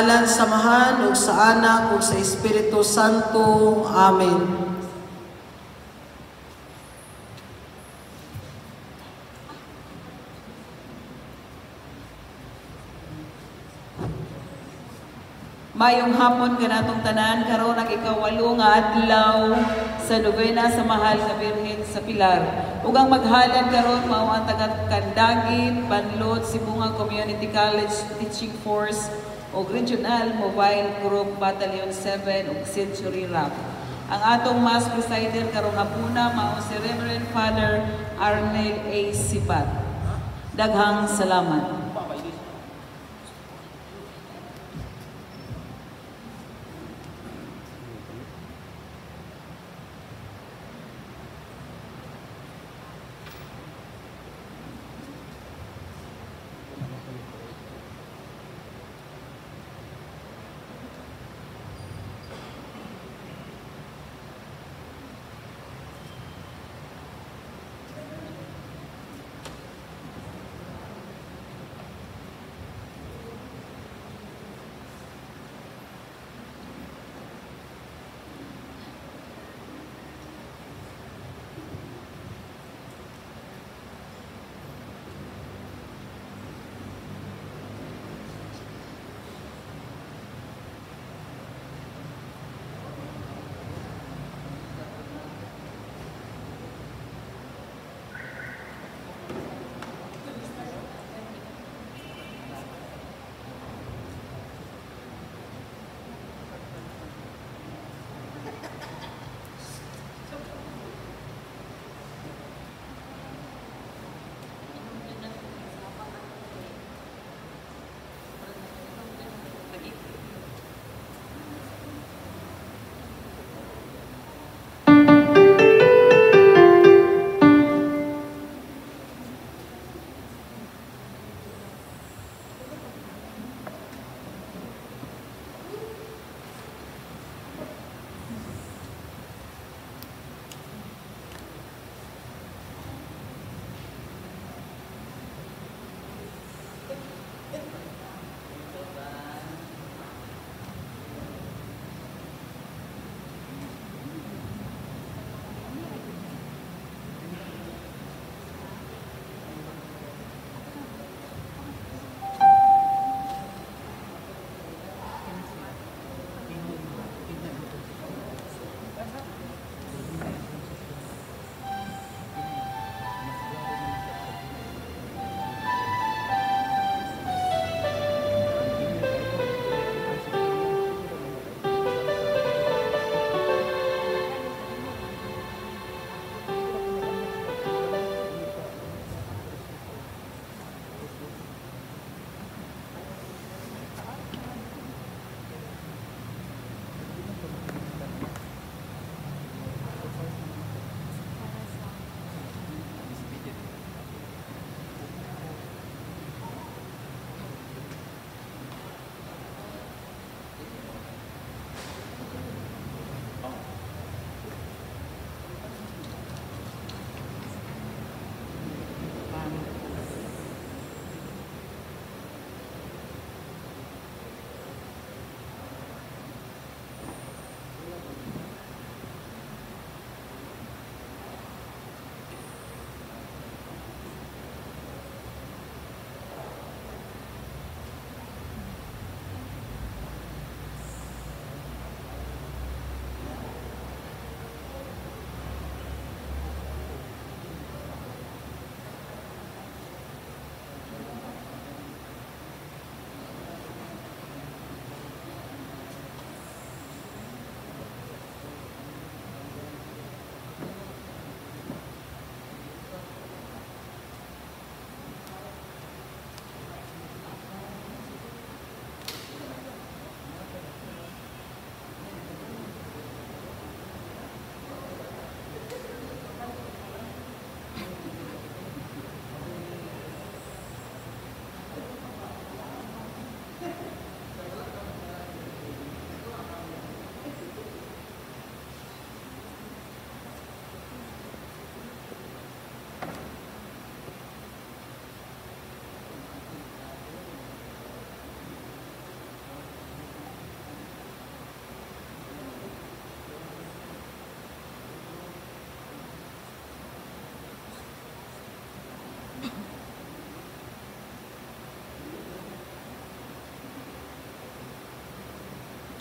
ngalan samahan ug sa Anak ug sa Espiritu Santo. Amen. Mayong hapon kanatong tanan karon ang ikawalo nga adlaw sa nobena sa mahal nga Birhen sa Pilar. Ug ang maghalad karon mao ang taga-Kandagit, Banlod, Sibunga Community College Teaching Force ug Regional Mobile Group Battalion 7 ug Century Rap. Ang atong mass presider karong hapuna mao si Reverend Father Arnel A. Sipat. Daghang salamat.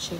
Check.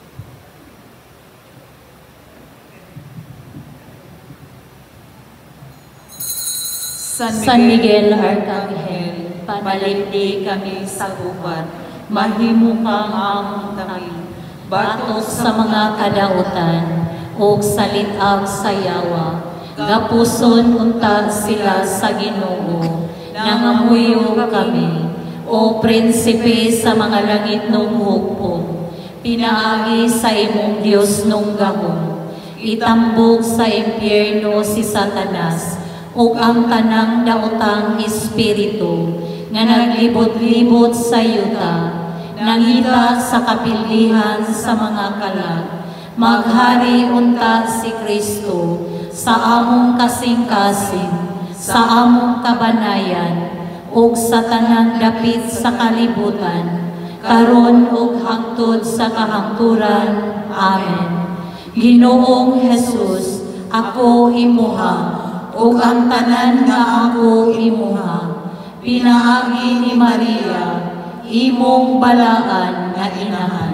San Miguel Arcangel, panalindi kami sa gubat, mahimo kang among tabi, batok sa mga kadautan, o salitag sa yawa, gapuson unta sila sa Ginoo, nangamuyo kami, o prinsipe sa mga langit nung hukbo, pinaagi sa imong Diyos nung gahom, itambog sa impyerno si Satanas, ug ang tanang daotang espiritu nga naglibot-libot sa yuta, nangita sa kapilihan sa mga kalag, maghari unta si Kristo sa among kasing-kasing, sa among kabanayan, ug sa tanang dapit sa kalibutan, karon ug hangtod sa kahangturan. Amen. Ginoong Jesus, ako imuha, ug ang tanan nga ako imuha, pinaagi ni Maria, imong balaan nga inahan.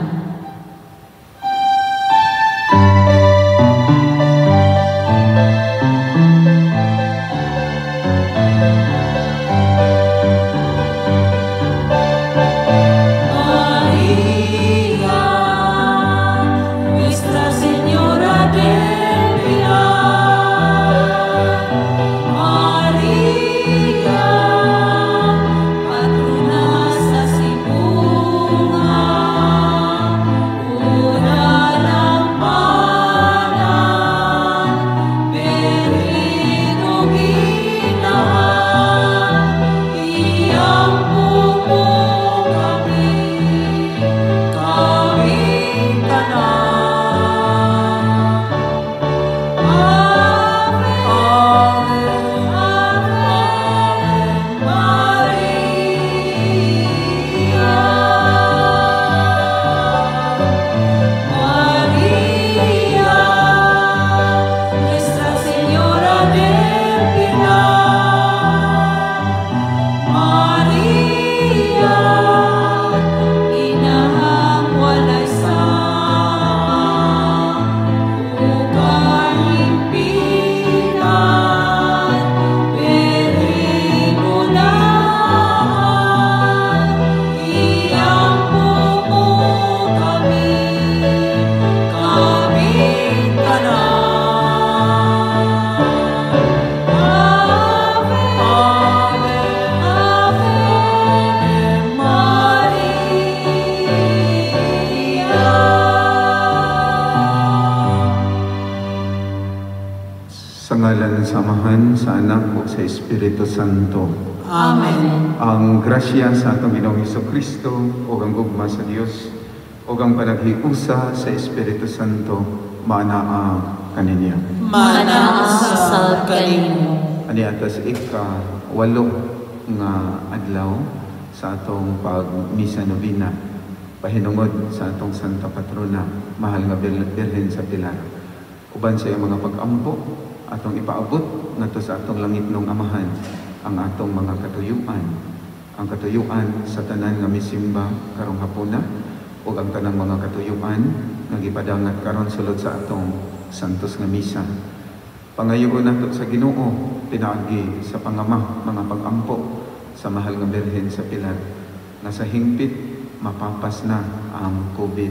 Samahan sa Anak o sa Espiritu Santo. Amen. Ang grasya sa atong Ginoong Hesukristo o ang gugma sa Dios o ang panaghiusa sa Espiritu Santo manaa kaninya. Manaa sa kanimo. Ani atas ika-8 nga adlaw sa atong pagmisa novena pahinungod sa atong Santa Patrona, mahal nga Birhen sa Pilar. Uban sa iyang mga pag-ampo atong ipaabot ngadto sa atong langit nung Amahan ang atong mga katuyuan, ang katuyuan sa tanan nga misimba karong hapuna ug ang tanang mga katuyuan nga gipadangat karon sulod sa atong santos nga misa. Pangayoon nato sa Ginoo pinaagi sa pangama mga pag-ampo sa mahal nga Birhen sa Pilar nga sa hingpit mapapas na ang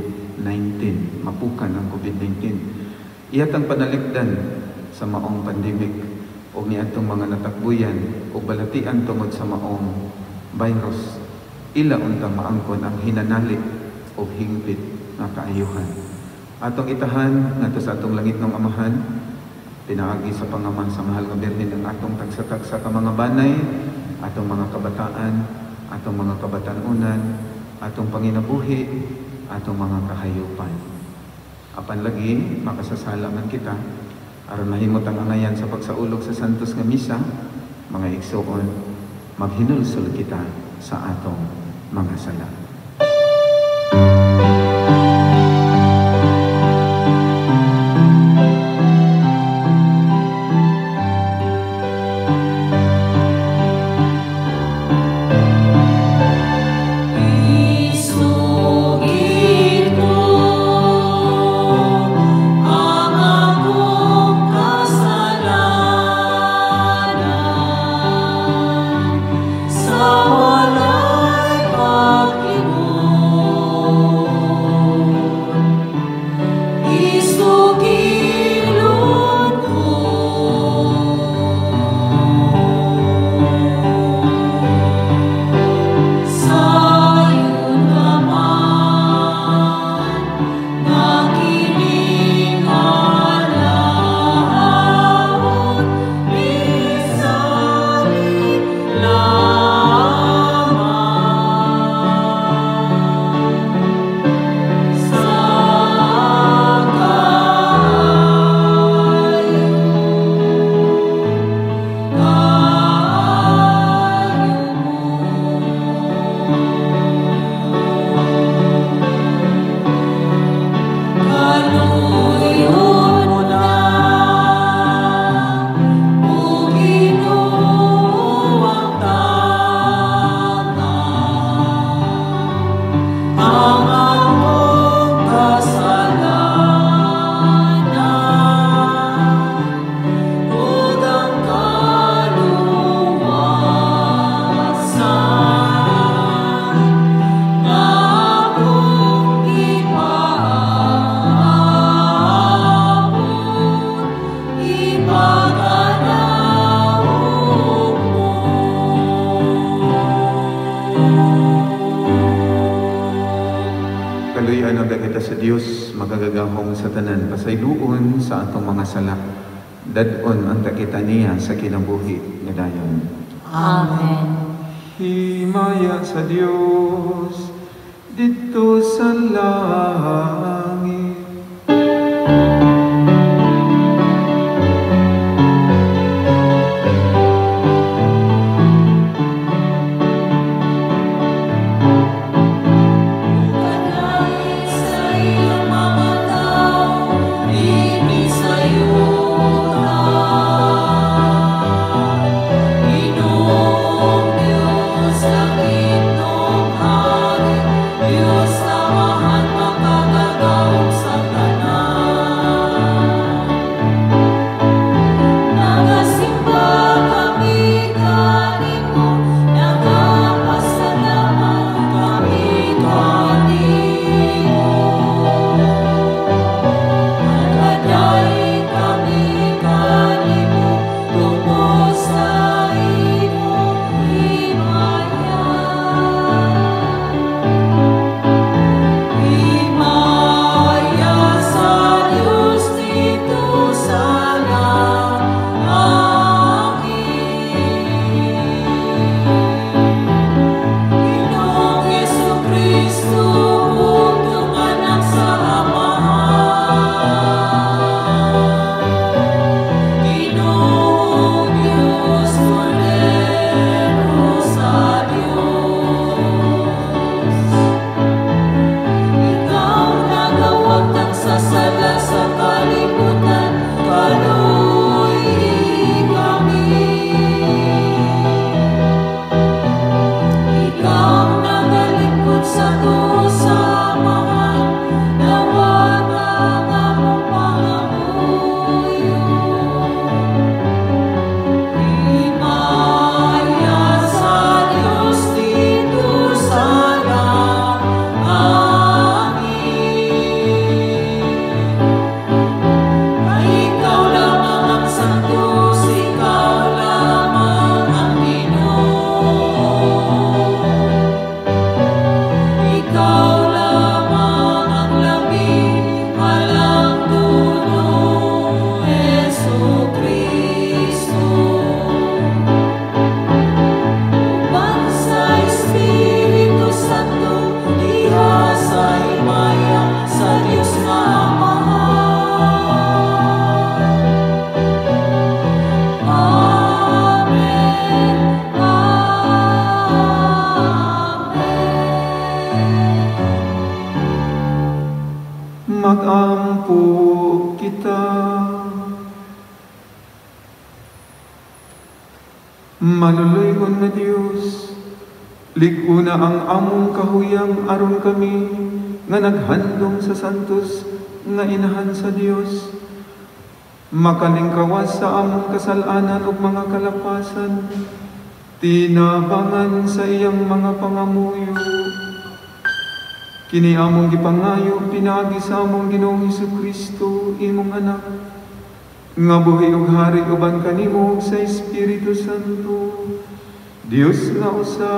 COVID-19, mapukan ang COVID-19. Iyatang panalikdan sa maong pandemic o niadtong mga natakbuyan o balatian tungod sa maong virus, ila untang maangkon ang hinanali o hingpit nga kaayuhan. Atong itahan ngadto sa atong langit ng Amahan, pinaagi sa pangama sa mahal nga Birhen ang atong tagsa-tagsa ka mga banay, atong mga kabataan, atong mga kabatanunan, atong panginabuhi, atong mga kahayupan. Apan lagi makasasalaman kita aron mahimot ang angayan sa pagsaulog sa santos nga misa, mga igsoon, maghinulsol kita sa atong mga sala. Isugid mo among sa tanan pasayloon sa atong mga sala. Dadon ang takita niya sa kinabuhi nga dayon. Amen. Himaya sa Dios dito sa langit. Magampo kita. Maluluyon na Diyos, liguna ang among kahuyang aron kami nga naghandom sa santos nga inahan sa Dios. Makalingkawas sa among kasalanan ug mga kalapasan, tinabangan sa iyang mga pangamuyo. Kini among gipangayo pinagi sa among Ginoong Hesukristo, imong anak, nga buhi ug hari uban kanimo sa Espiritu Santo, Dios nga usa,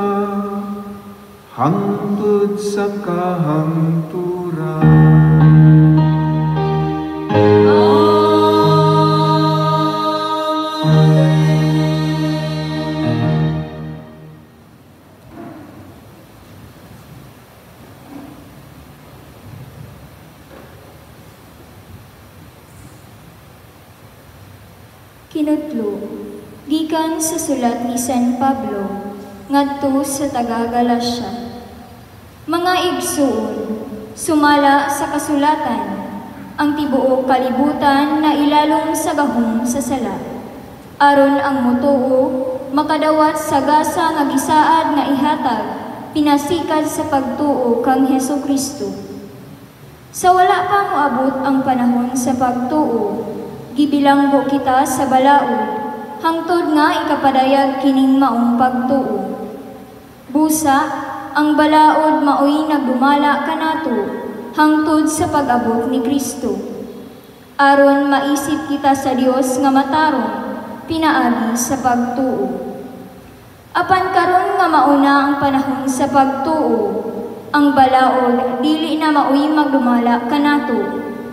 hangtod sa kahangturan. Kinutlo, gikan sa sulat ni San Pablo, ngadto sa taga-Galacia. Mga igsuon, sumala sa kasulatan, ang tibuok kalibutan na ilalong sa gahom sa sala. Aron ang mutuo, makadawat sa gasa nga gisaad nga ihatag, pinasikad sa pagtuo kang Hesukristo. Sa wala pa moabot ang panahon sa pagtuo, gibilanggo kita sa balaod, hangtod nga ikapadayag kining maong pagtuo. Busa, ang balaod maoy nagdumala kanato, hangtod sa pag-abot ni Kristo. Aron maisip kita sa Dios nga matarong, pinaagi sa pagtuo. Apan karon nga mauna ang panahon sa pagtuo, ang balaod dili na maoy magdumala kanato,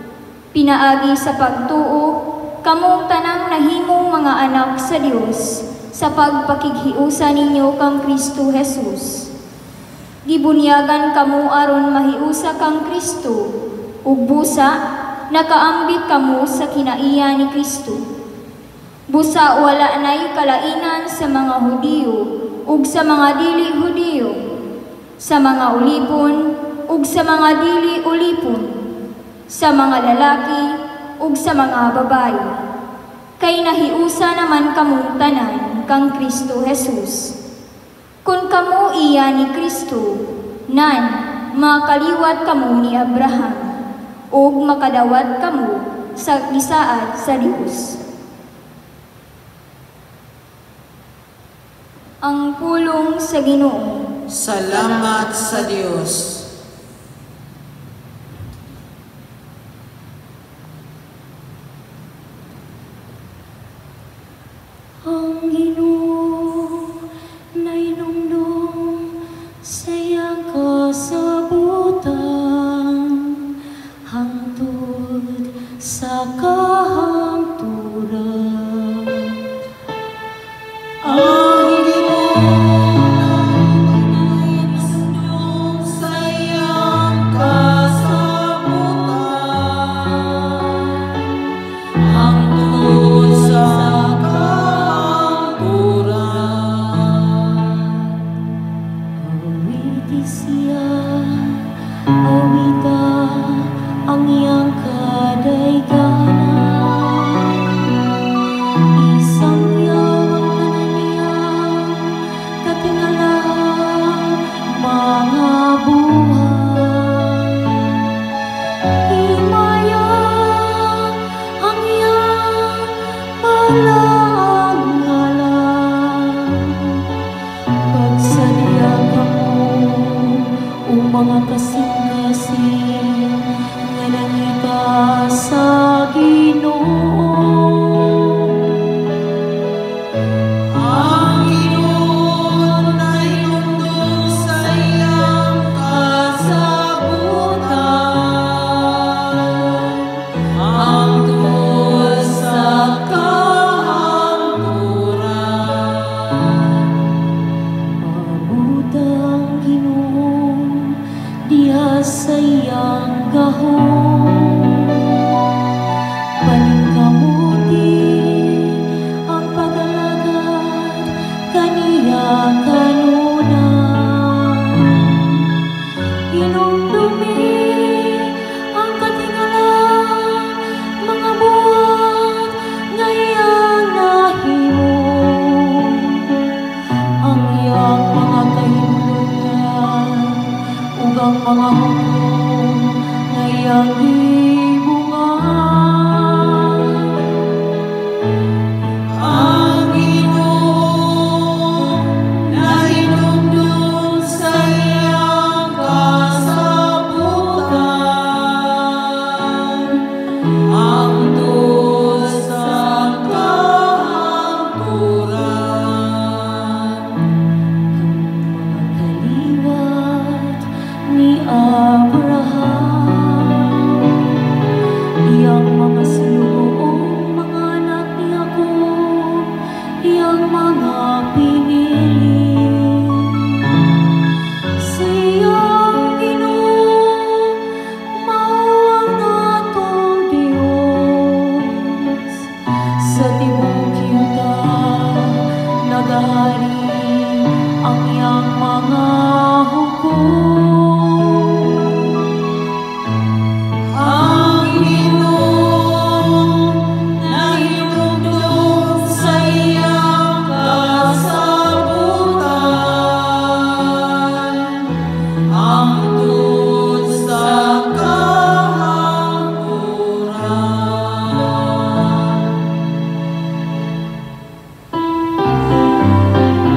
Pinaagi sa pagtuo, kamong tanang nahimong mga anak sa Dios sa pagpakighiusa ninyo kang Kristo Jesus. Gibunyagan kamo aron mahiusa kang Kristo, ug busa nakaambit kamo sa kinaiya ni Kristo. Busa wala nay kalainan sa mga Hudiyo ug sa mga dili Hudiyo, sa mga ulipon ug sa mga dili ulipon, sa mga lalaki ug sa mga babayi. Kay nahiusa naman kamong tanan kang Kristo Jesus. Kung kamo iya ni Kristo, nan makaliwat kamo ni Abraham ug makadawat kamo sa gisaad sa Dios. Ang pulong sa Ginoo. Salamat sa Dios. Ang Ginoo nainumdum sa iyang kasabutan, hangtod sa kahangturan. Ang Ginoo nainumdum sa iyang kasabutan, hangtod sa Awiti siya, awita ang iyang kadayganan. Isang yawang tanan niya, katingalang mga buhay. Himaya ang iyang palangalan. Pagsadya kamo o mga kasing-kasing nga nangita sa Ginoo. Ang Ginoo nainumdum sa iyang kasabutan, hangtod sa kahangturan. Pabutang Ginoo diha sa iyang gahom, paningkamuti ang pag-alagad kaniya kanuna. Inumdumi ang katingalang mga buhat nga iyang nahimo. Ang iyang mga kahimlungan ug ang mga hukom nga iyang gibungan. Ang Ginoo nainumdum sa iyang kasabutan, hangtod sa kahangturan. Mga kaliwat ni Abraham, iyang mga sinuong mga anak ni Jacob, iyang mga pinili. Sa iyang Ginoo, mao ang atong Dios. Sa tibuok yuta, nagahari ang iyang mga hukom. Ang Ginoo nainumdum sa iyang kasabutan, hangtod sa kahangturan.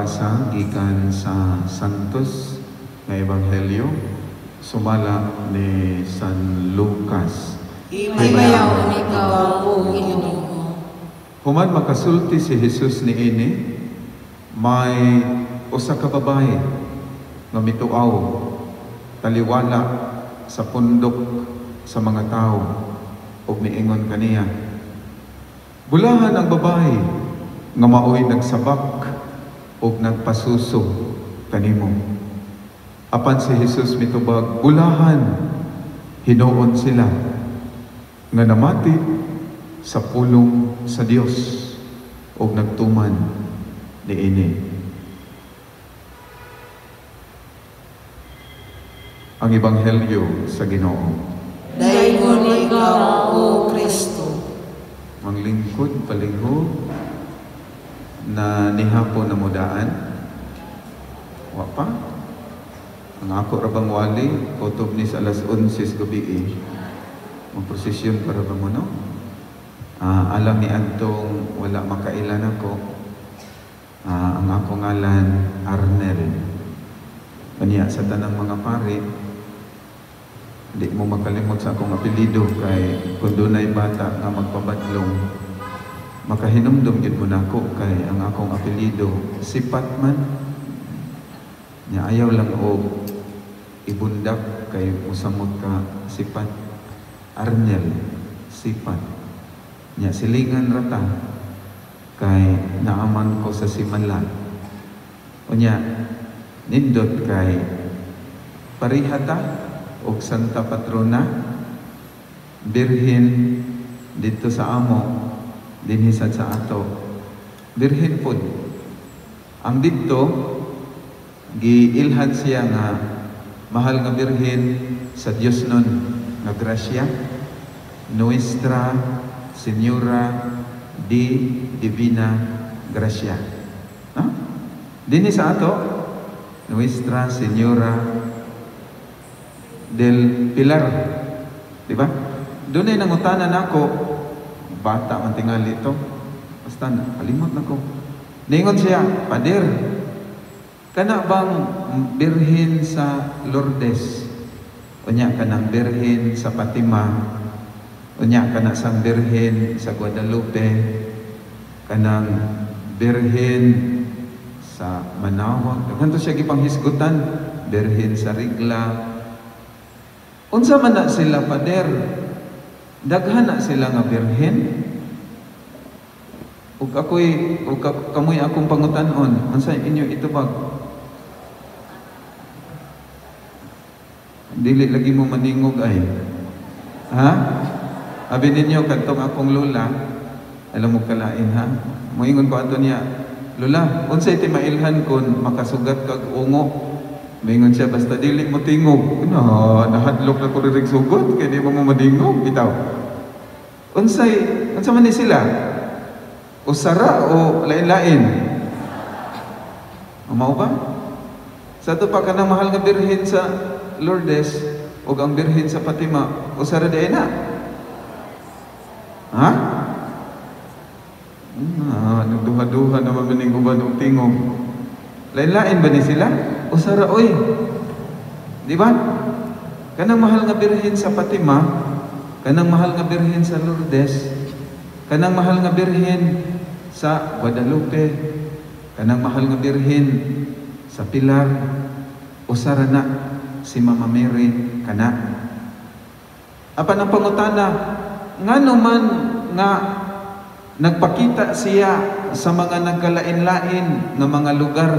pagbasa gikan sa Santos nga Ebanghelyo sumala ni San Lucas. Imayaw ikaw, O Ginoo. Human makasulti si Jesus niini, may usa ka babae nga mituaw taliwala sa pundok sa mga tao ug miingon kaniya, bulahan ang babae nga maoy nagsabak ug nagpasuso kanimo. Apan si Jesus mitubag, bulahan, hinuon sila nga namati sa pulong sa Dios ug nagtuman niini. Ang Ebanghelyo sa Ginoo. Dayon ikaw, O Kristo. Manglingkod palingho na nihapon na mudaan. Wa pa. Ang ako rabang wali, kutob ni sa alas 11 gabi magprosesyon para ba mo, no? Alam ni Antong wala makailan ako. Ang ako ngalan Arnel. Kanya sa tanang mga pare, hindi mo makalimot sa akong apelido kay kung doon ay bata nga magpabadlong, makahinumdum gid mo nako kay ang akong apelido Sipat man. Nya ayaw lang og ibundak kay musamot ka Sipat. Arnel, Sipat. Nya silingan rata kay naaman ko sa simala. Unya nindot kay parihata og Santa Patrona Birhen dito sa amo dinhi sa ato. Birhen pod. Ang dito giilhan siya nga mahal nga birhen sa Dios nun nga grasya, Nuestra Señora de Divina Gracia. Dinhi sa ato, Nuestra Señora del Pilar, di ba? Doon ay nangutanan ako, bata man tingali ito, basta kalimot na ko. Ningon siya, Pader, kana bang birhen sa Lourdes? Unya kanang birhen sa Fatima, unya kana sang birhen sa Guadalupe, kanang birhen sa Manawag. Ganto siya gipanghisgutan, birhen sa Rigla. Unsa man na sila, Pader? Daghan na sila nga birhen? Ug kamoy akong pangutanon, unsa inyo itubag? Dili lagi mo maningog ay. Ha? Abi ninyo kadtong akong lola, alam mo kalain ha? Moingon ko ato niya, Lola, unsay ti mailhan kon makasugat kag ungo? Mingon siya, basta dili mo tingog. Nahadlok na ko rin sugot, kaya di mo madingog, bitaw. Unsa man ni sila? Usara o lain-lain? Mao ba? Sa ito pa ka ng mahal nga birhen sa Lourdes, o ang birhen sa Fatima, usara di na? Ha? Nagduha-duha naman maning uban o tingog. Lain-lain ba ni sila? Usara, oy. Di ba? Kanang mahal nga birhen sa Fatima, kanang mahal nga birhen sa Lourdes, kanang mahal nga birhen sa Guadalupe, kanang mahal nga birhen sa Pilar, usara na si Mama Mary kana. Apan ang pangutana, ngano man nga nagpakita siya sa mga nagkalain-lain nga mga lugar.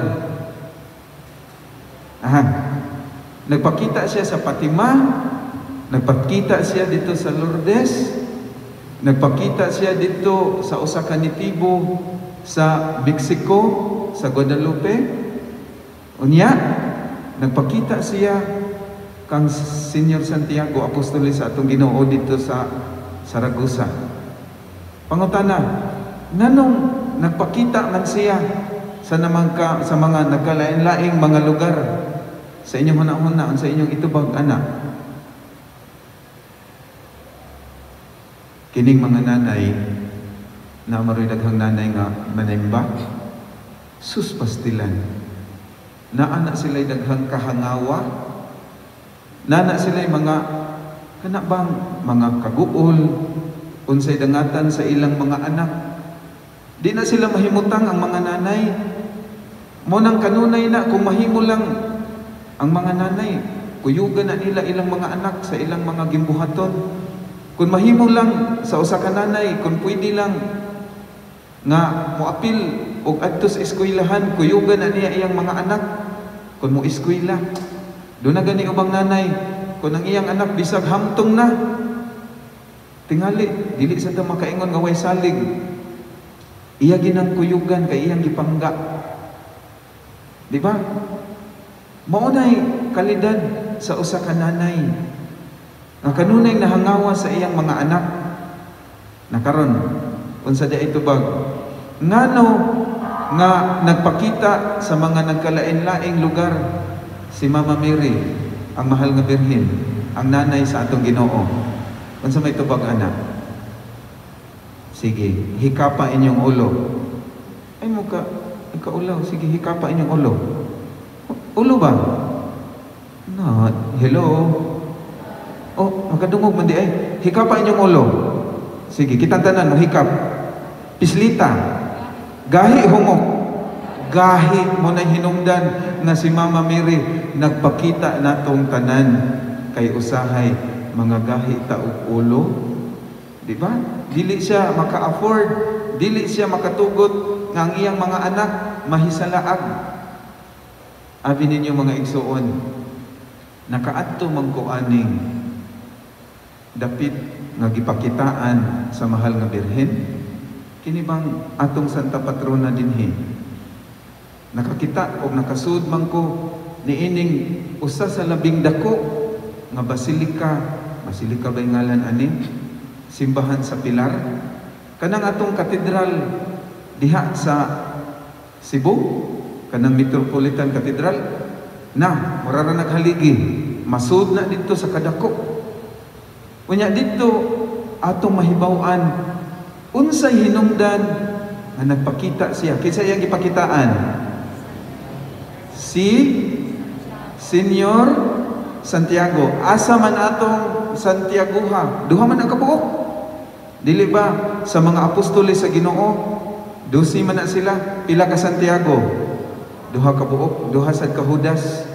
Nagpakita siya sa Fatima, nagpakita siya dito sa Lourdes, nagpakita siya dito sa usa ka nitibo sa Mexico, sa Guadalupe. Unya, nagpakita siya kang Senyor Santiago, Apostoles sa atong Ginoo dito sa Saragossa. Pangutana, nganong nagpakita man siya sa mga nagkalain-laing mga lugar sa inyong huna-huna, sa inyong itubag anak? Kining mga nanay na maroy daghang nanay nga manimba, sus pastilan. Naana sila'y daghang kahangawa, naana sila'y mga kanabang mga kaguol, unsay dangatan sa ilang mga anak. Di na sila mahimutang ang mga nanay. Munang kanunay na kung mahimo lang ang mga nanay, kuyugan na nila ilang mga anak sa ilang mga gimbuhaton. Kung mahimo lang sa usa ka nanay, kung pwede lang nga moapil og adto sa eskwelahan, kuyugan na niya iyang mga anak kung mo eskwela. Do na gani ubang nanay, kung ang iyang anak bisag hamtong na, tingali dili sa ta makaingon nga way salig, iya ginang kuyugan kay iyang gipangga. Di ba? Maunay kalidad sa usa ka nanay nga kanunay nahangawa sa iyang mga anak. Nakaron unsa di ito bag ngano nga nagpakita sa mga nagkalain-laing lugar si Mama Mary, ang mahal nga birhen, ang nanay sa atong Ginoo. Unsa may tubag anak? Sige, hikapa inyong ulo. Ay mo ka ulaw, sige hikapa inyong ulo. Ulo ba? No, hello. Oh, makadungog man di ay. Hikapa inyong ulo. Sige, kitang tanan mo hikap. Pislita. Gahi humok. Gahi mo na hinungdan na si Mama Mary nagpakita natong tanan kay usahay mga gahi taog ulo. Di ba? Dili siya maka-afford, dili siya makatugot nga ang iyang mga anak mahisalaag. Abi ninyo mga igsuon, nakaadto man ko aning dapit nga gipakitaan sa mahal nga birhen. Kini bang atong Santa Patrona dinhi? Nakakita o nakasud man ko niining usa sa labing dako nga basilika ba'y ngalan ani? Simbahan sa Pilar. Kanang atong katedral diha sa Cebu, kanang Metropolitan Cathedral na mura na naghaligi, masud na dito sa kadako. Unya dito atong mahibaw-an unsay hinungdan nga nagpakita siya. Kinsa iyang gipakitaan? Si Senyor Santiago. Asa man atong Santiagoha? Duha man ang kabuok. Dili ba sa mga apostoles sa Ginoo? 12 man na sila. Pila ka Santiago? Duha ka buok. Duha sad ka Judas.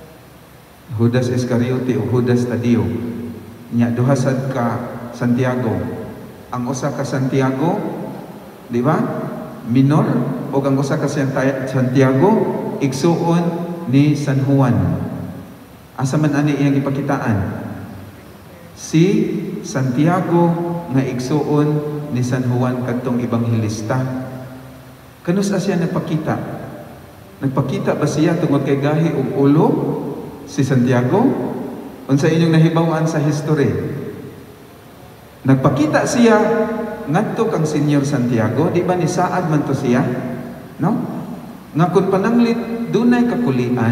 Judas Iscariote o Judas Tadeo. Nya duha sad ka Santiago. Ang usa ka Santiago, di ba? Minor o ang usa ka Santiago igsuon ni San Juan. Asa man ani iyang ipakitaan? Si Santiago nga igsuon ni San Juan kadtong ebanghelista. Kanus siya nagpakita? Nagpakita ba siya tungod kay gahi og ulo si Santiago? Unsa inyong nahibaw-an sa history? Nagpakita siya ngadto kang Senyor Santiago, di ba ni saad man to siya? No? Nga kun pananglit dunay kakulian,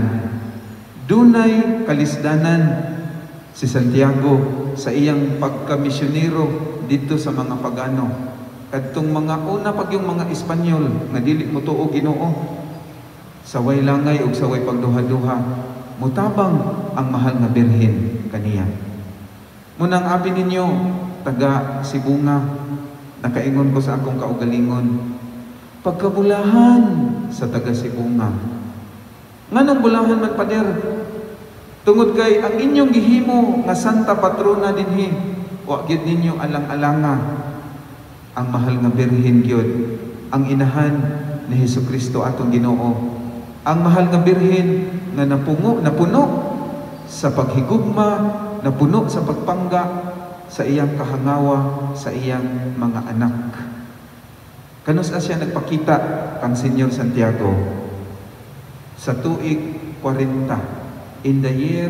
dunay kalisdanan si Santiago sa iyang pagkamisyonero dito sa mga pagano. Kadtong mga una pag yung mga Espanyol nga dili mo tuo Ginoo, saway langay ug saway pagduha-duha, mutabang ang mahal nga birhen kaniya. Munang abi ninyo taga Sibunga, nakaingon ko sa akong kaugalingon, pagkabulahan sa taga Sibunga. Nganong bulahan man pader? Tungod kay ang inyong gihimo nga Santa Patrona dinhi, wa gyud ninyo alang-alanga ang mahal nga birhen gyud, ang inahan ni Hesukristo atong Ginoo. Ang mahal nga birhen nga napuno sa paghigugma, napuno sa pagpangga sa iyang kahangawa sa iyang mga anak. Kanus siya nagpakita kang Senyor Santiago sa tuig 40, in the year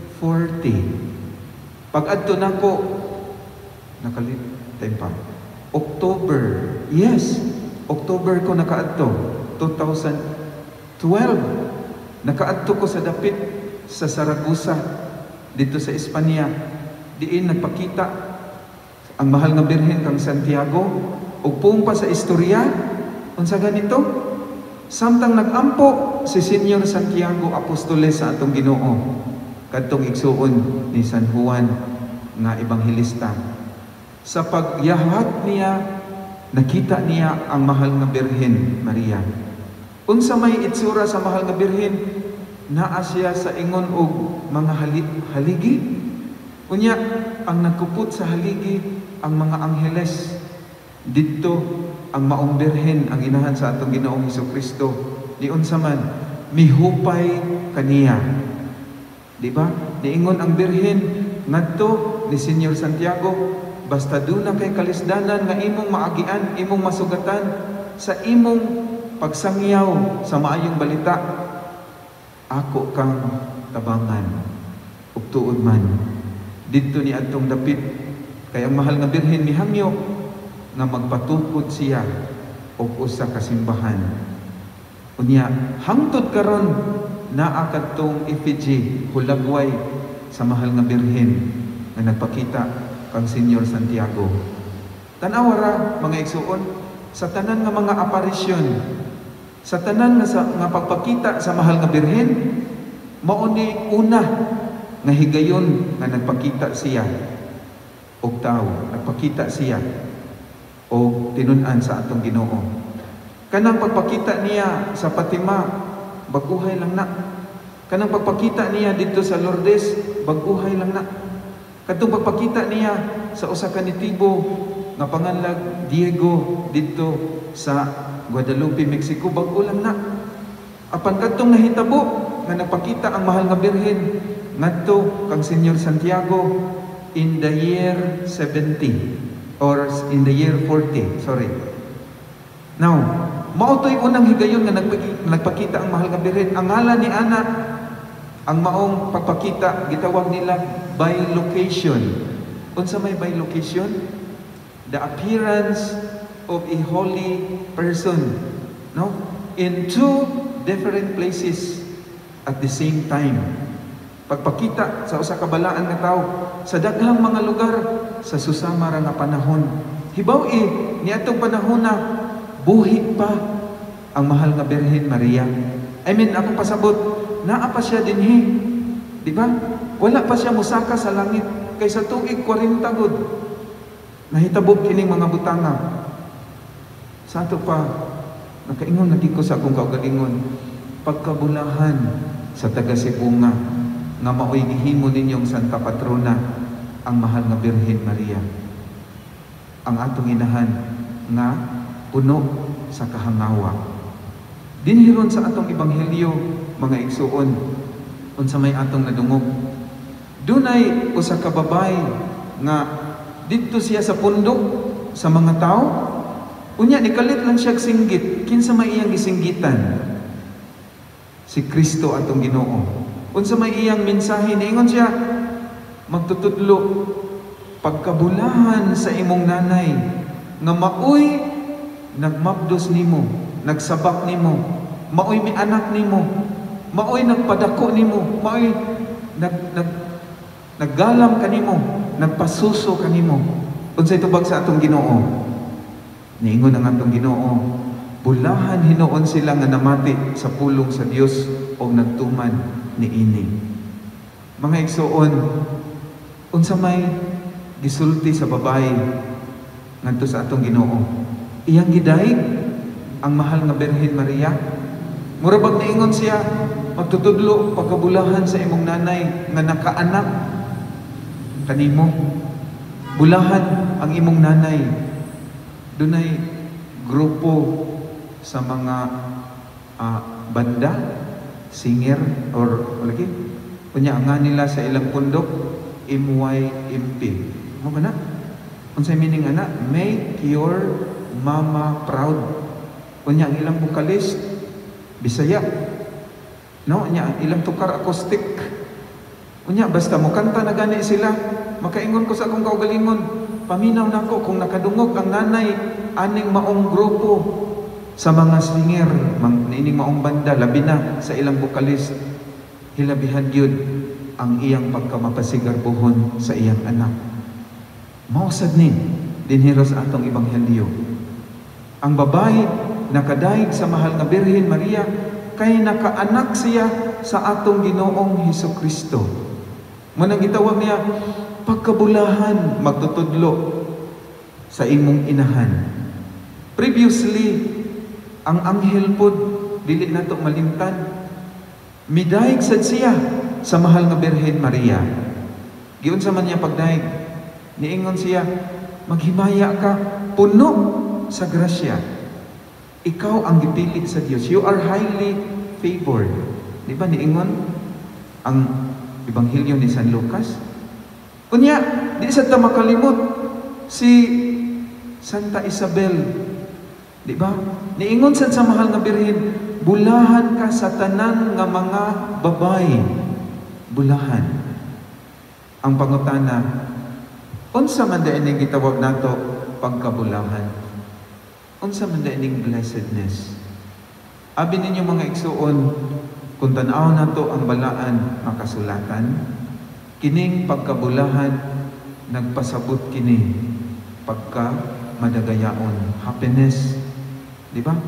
40. Pag-adto nako nakalit pa. October. Yes, October ko nakaadto 2012. Nakaadto ko sa dapit sa Saragossa dito sa Espanya. Diin nagpakita ang mahal nga birhen kang Santiago ug pung pa sa istorya unsa ganito Samtang nagampo si Senyor Santiago Apostoles sa atong Ginoo, kadtong igsuon ni San Juan nga ebanghelista, sa pagyahat niya nakita niya ang mahal nga Birhen Maria. Unsa may itsura sa mahal nga Birhen? Naa siya sa ingon og mga haligi. Unya ang nagkupot sa haligi ang mga angheles. Dito ang maong Birhen ang inahan sa atong Ginoong Hesukristo. Ni unsa man mihupay kaniya. Di ba? Niingon ang Birhen ngadto ni Senyor Santiago, basta duna kay kalisdanan nga imong maagian, imong masugatan sa imong pagsangyaw sa maayong balita, ako kang tabangan ug tuod man. Dito ni adtong dapit kay ang mahal nga Birhen mihangyo nga magpatukod siya og usa ka simbahan. Unya hangtod karon naa kadtong effigy hulagway sa mahal nga Birhen nga nagpakita kang Senyor Santiago. Tan-aw ra mga igsuon, sa tanan nga mga aparisyon, sa tanan nga pagpakita sa mahal nga Birhen, mao ni una nga higayon nga nagpakita siya og tao, nagpakita siya og tinun-an sa atong Ginoo. Kanang pagpakita niya sa Fatima, baguhay lang na. Kanang pagpakita niya dito sa Lourdes, baguhay lang na. Kadtong pagpakita niya sa usa ka nitibo nga panganlag Diego dito sa Guadalupe, Mexico, bago lang na. Apan kadtong nahitabo nga nagpakita ang mahal nga Birhen ngadto kang Senyor Santiago in the year 70 or in the year 40, sorry. Now, mao toy unang higayon nga nagpakita ang mahal nga Birhen. Ang ngalan ni ana, ang maong pagpakita gitawag nila bilocation. Unsa may bilocation? The appearance of a holy person, no? In two different places at the same time. Pagpakita sa usa ka balaan nga tawo sa daghang mga lugar sa susama ra nga panahon. Hibaw ni atong panahon na buhi pa ang mahal nga Birhen Maria. I mean, ako pasabot, naa pa siya dinhi. Di ba? Wala pa siya musaka sa langit. Kaysa tuig 40 gud. Nahitabog kining mga butanga. Sa ato pa, nakaingon na ko sa akong kaugalingon, pagkabulahan sa taga-Sibunga, nga maoy gihimo ninyong Santa Patrona, ang mahal nga Birhen Maria. Ang atong inahan nga puno sa kahangawa. Dinhiron sa atong ebanghelyo, mga igsuon, unsa may atong nadungog. Dunay usa ka babay nga didto siya sa pundok sa mga tao. Unya nikalit lang siya singgit. Kinsa may iyang gisinggitan? Si Kristo atong Ginoo. Unsa may iyang mensahe, niingon siya, magtutudlo pagkabulahan sa imong nanay nga maoy nagmabdos nimo, nagsabak nimo, maoy mi anak nimo, maoy nagpadako nimo, maoy naggalam kanimo, nagpasuso kanimo. Unsay tubag sa atong Ginoo? Niingon ang atong Ginoo, bulahan hinuon sila nga namati sa pulong sa Dios o nagtuman niini. Mga igsuon, unsa may gisulti sa babae ngadto sa atong Ginoo? Iyang gidayeg ang mahal nga Birhen Maria. Mura bang niingon siya, magtutudlo pagkabulahan sa imong nanay nga nakaanak kanimo. Bulahan ang imong nanay. Dunay grupo sa mga banda, singer or lagi. Kunya nga nila sa ilang pundok, MYMP. Mo ba na? Unsay meaning ana? Make your mama proud. Kunya ang ilang vocalist, Bisaya. No, nya ilang tukar acoustic. Unya basta mo kanta na gani sila, makaingon ko sa akong kaugalingon, paminaw nako kung nakadungog ang nanay aning maong grupo sa mga singer, ining maong banda, labi na sa ilang vocalist, hilabihan gyud ang iyang pagkamapasigarbuhon sa iyang anak. Mausad ni dinhiro sa atong ebanghelyo. Ang babae nakadaig sa mahal nga Birhen Maria, kay nakaanak siya sa atong Ginoong Hesukristo. Manang gitawag niya, pagkabulahan magtutudlo sa imong inahan. Previously, ang anghel pod, dili nato malimtan, midaig sad siya sa mahal nga Birhen Maria. Giun sa man niya pagdaig, niingon siya, maghimaya ka, puno sa grasya. Ikaw ang gipili sa Dios. You are highly favored. Di ba niingon ang Ebanghelyo ni San Lucas? Kunya, di sa ta makalimot si Santa Isabel. Di ba? Niingon sad sa mahal nga Birhen, bulahan ka sa tanan nga mga babae. Bulahan. Ang pangutana, unsa man ining gitawag nato pagkabulahan? Unsa man ining blessedness? Abi ninyo mga igsuon, kung tan-aw nato ang balaan makasulatan, kining pagkabulahan nagpasabot kini pagka madagayaon, happiness, di ba?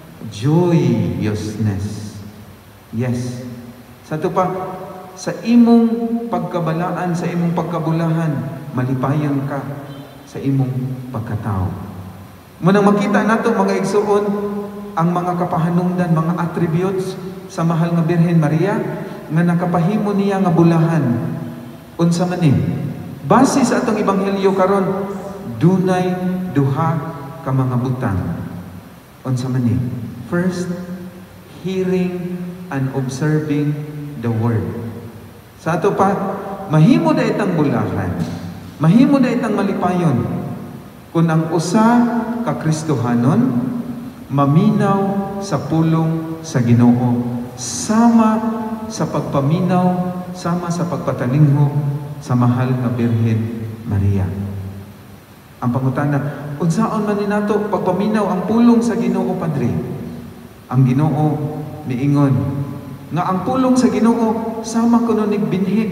Joyousness. Yes. Sa to pa, sa imong pagkabalaan, sa imong pagkabulahan, malipayon ka sa imong pagkatao. Munang makita nato mga igsuon ang mga kapahanungdan, mga attributes sa mahal nga Birhen Maria nga nakapahimo niya nga bulahan. Unsa man ni? Base sa atong ebanghelyo karon, dunay duha ka mga butang. Unsa man ni? First, hearing and observing the word. Sa ato pa, mahimo da itang bulahan, mahimo da itang malipayon kung ang usa ka Kristohanon maminaw sa pulong sa Ginoo, sama sa pagpaminaw, sama sa pagpatalingho sa mahal nga Birhen Maria. Ang pangutana, unsaon man ni nato pagpaminaw ang pulong sa Ginoo, Padre? Ang Ginoo miingon nga ang pulong sa Ginoo sama kuno nig binhi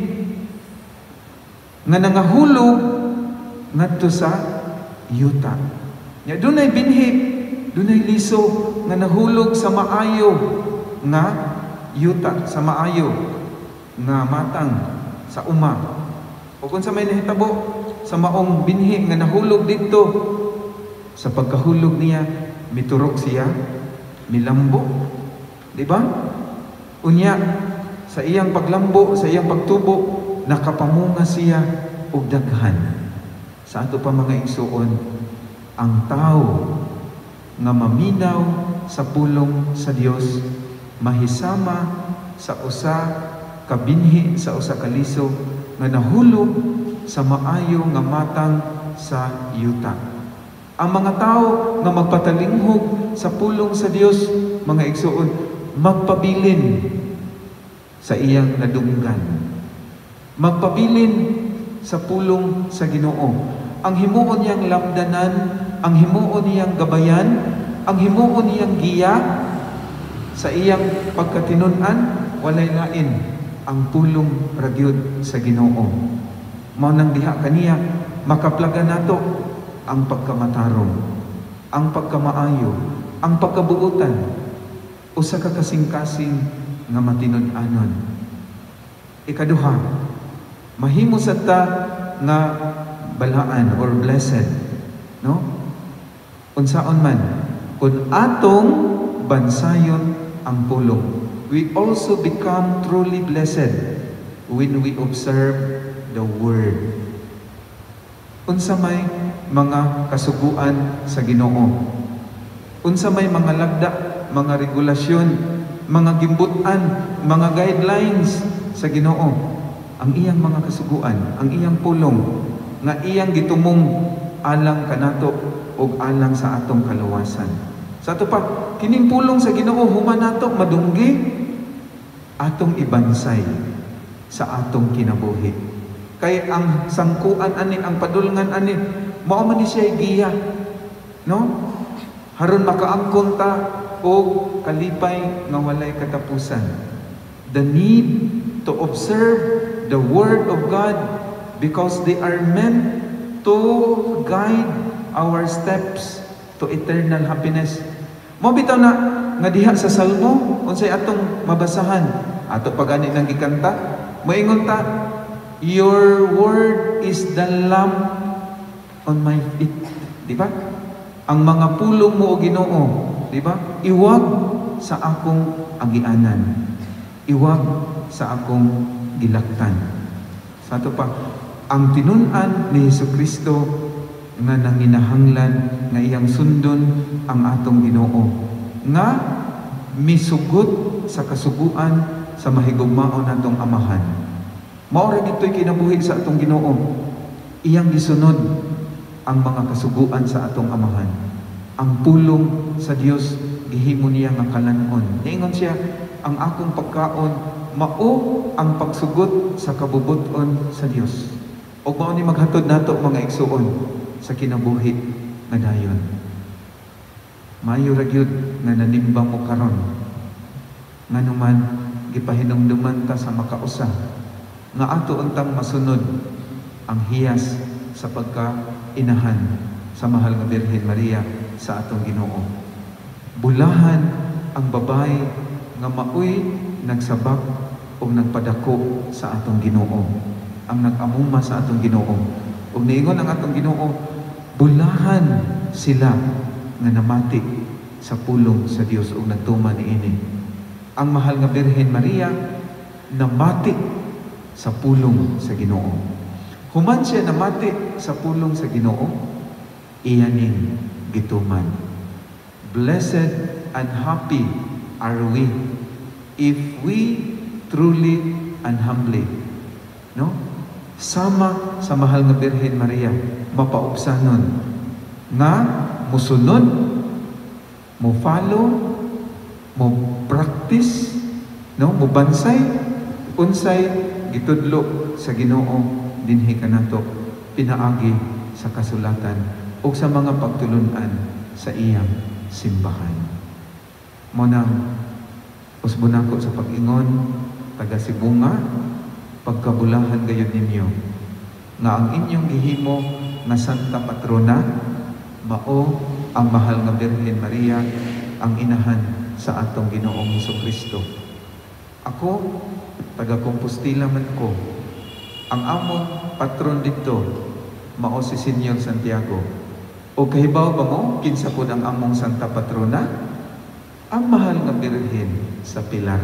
nga nangahulog ngadto sa yuta. Nya dunay binhi, dunay liso nga nahulog sa maayo nga yuta, sa maayo nga matang sa uma. O kung sa may nahitabo sa maong binhi nga nahulog dito, sa pagkahulog niya miturok siya, milambo, di ba? Unya sa iyang paglambo, sa iyang pagtubo, nakapamunga siya og daghan. Sa ato pa mga igsuon, ang tao nga maminaw sa pulong sa Dios mahisama sa usa ka binhi, sa usa ka liso nga nahulog sa maayo nga matang sa yuta. Ang mga tao nga magpatalinghog sa pulong sa Dios, mga igsuon, magpabilin sa iyang nadunggan, magpabilin sa pulong sa Ginoo. Ang himuon niyang lamdanan, ang himuon niyang gabayan, ang himuon niyang giya sa iyang pagkatinunan, walay lain ang pulong ragyod sa Ginoo. Mao nang diha kaniya makaplaga nato ang pagkamatarong, ang pagkamaayo, ang pagkabuutan, usa ka kasing-kasing nga matinud-anon. Ikaduha, mahimo sad ta nga balaan or blessed, no? Unsaon man kun atong bansayon ang pulong, we also become truly blessed when we observe the word. Unsa may mga kasuguan sa Ginoo, unsa may mga lagda, mga regulasyon, mga gimbutan, mga guidelines sa Ginoo, ang iyang mga kasuguan, ang iyang pulong nga iyang gitumong alang kanato ug alang sa atong kaluwasan. Sa ato pa, kining pulong sa Ginoo human nato madunggi atong ibansay sa atong kinabuhi. Kay ang sangkuan ani, ang padulngan ani, mao man ni siya giya, no? Haron makaangkon ta og kalipay nga walay katapusan. The need to observe the word of God because they are meant to guide our steps to eternal happiness. Mo bitaw na nga diha sa Salmo unsay atong mabasahan ato pagani nang gikanta, moingon ta, your word is the lamp on my feet, di ba? Ang mga pulong mo o Ginoo, di ba? Iwag sa akong agianan, iwag sa akong gilaktan. Sa ato pa, ang tinun-an ni Jesucristo nga nanginahanglan nga iyang sundon ang atong Ginoo, nga misugot sa kasuguan sa mahigugmaon natong amahan. Mao ra gitoy kinabuhi sa atong Ginoo. Iyang gisunod ang mga kasuguan sa atong amahan. Ang pulong sa Dios gihimo niya nga kalanon. Niingon siya, ang akong pagkaon mao ang pagsugot sa kabubuton sa Dios. O mao ni maghatod nato mga igsuon sa kinabuhi nga dayon. Maayo ra gyud nga nanimbang mo karon. Nganuman gipahinumduman ta sa makausa nga ato untang masunod ang hiyas sa pagkainahan sa mahal nga Birhen Maria sa atong Ginoo. Bulahan ang babae nga maoy nagsabak o nagpadako sa atong Ginoo, ang nag-amuma sa atong Ginoo. Ug niingon ang atong Ginoo, bulahan sila nga namati sa pulong sa Dios ug nagtuman niini. Ang mahal nga Birhen Maria namati sa pulong sa Ginoo. Human siya namati sa pulong sa Ginoo, iyaning gituman. Blessed and happy are we if we truly and humbly, no? Sama sa mahal nga Birhen Maria, mapaubsanon nga musunod, mo follow, mo practice, no? Mo bansay unsay gitudlo sa Ginoo dinhi kanato pinaagi sa kasulatan o sa mga pagtulunan sa iyang simbahan. Mo nang usbon ako sa pag-ingon taga Sibunga, pagkabulahan gayud ninyo nga ang inyong gihimo nga Santa Patrona mao ang mahal nga Birhen Maria, ang inahan sa atong Ginoong Jesucristo. Ako taga Compostela man ko, ang among patron dito mao si Senyor Santiago. O kahibaw ba mo kinsa pud ang among Santa Patrona? Ang mahal nga Birhen sa Pilar.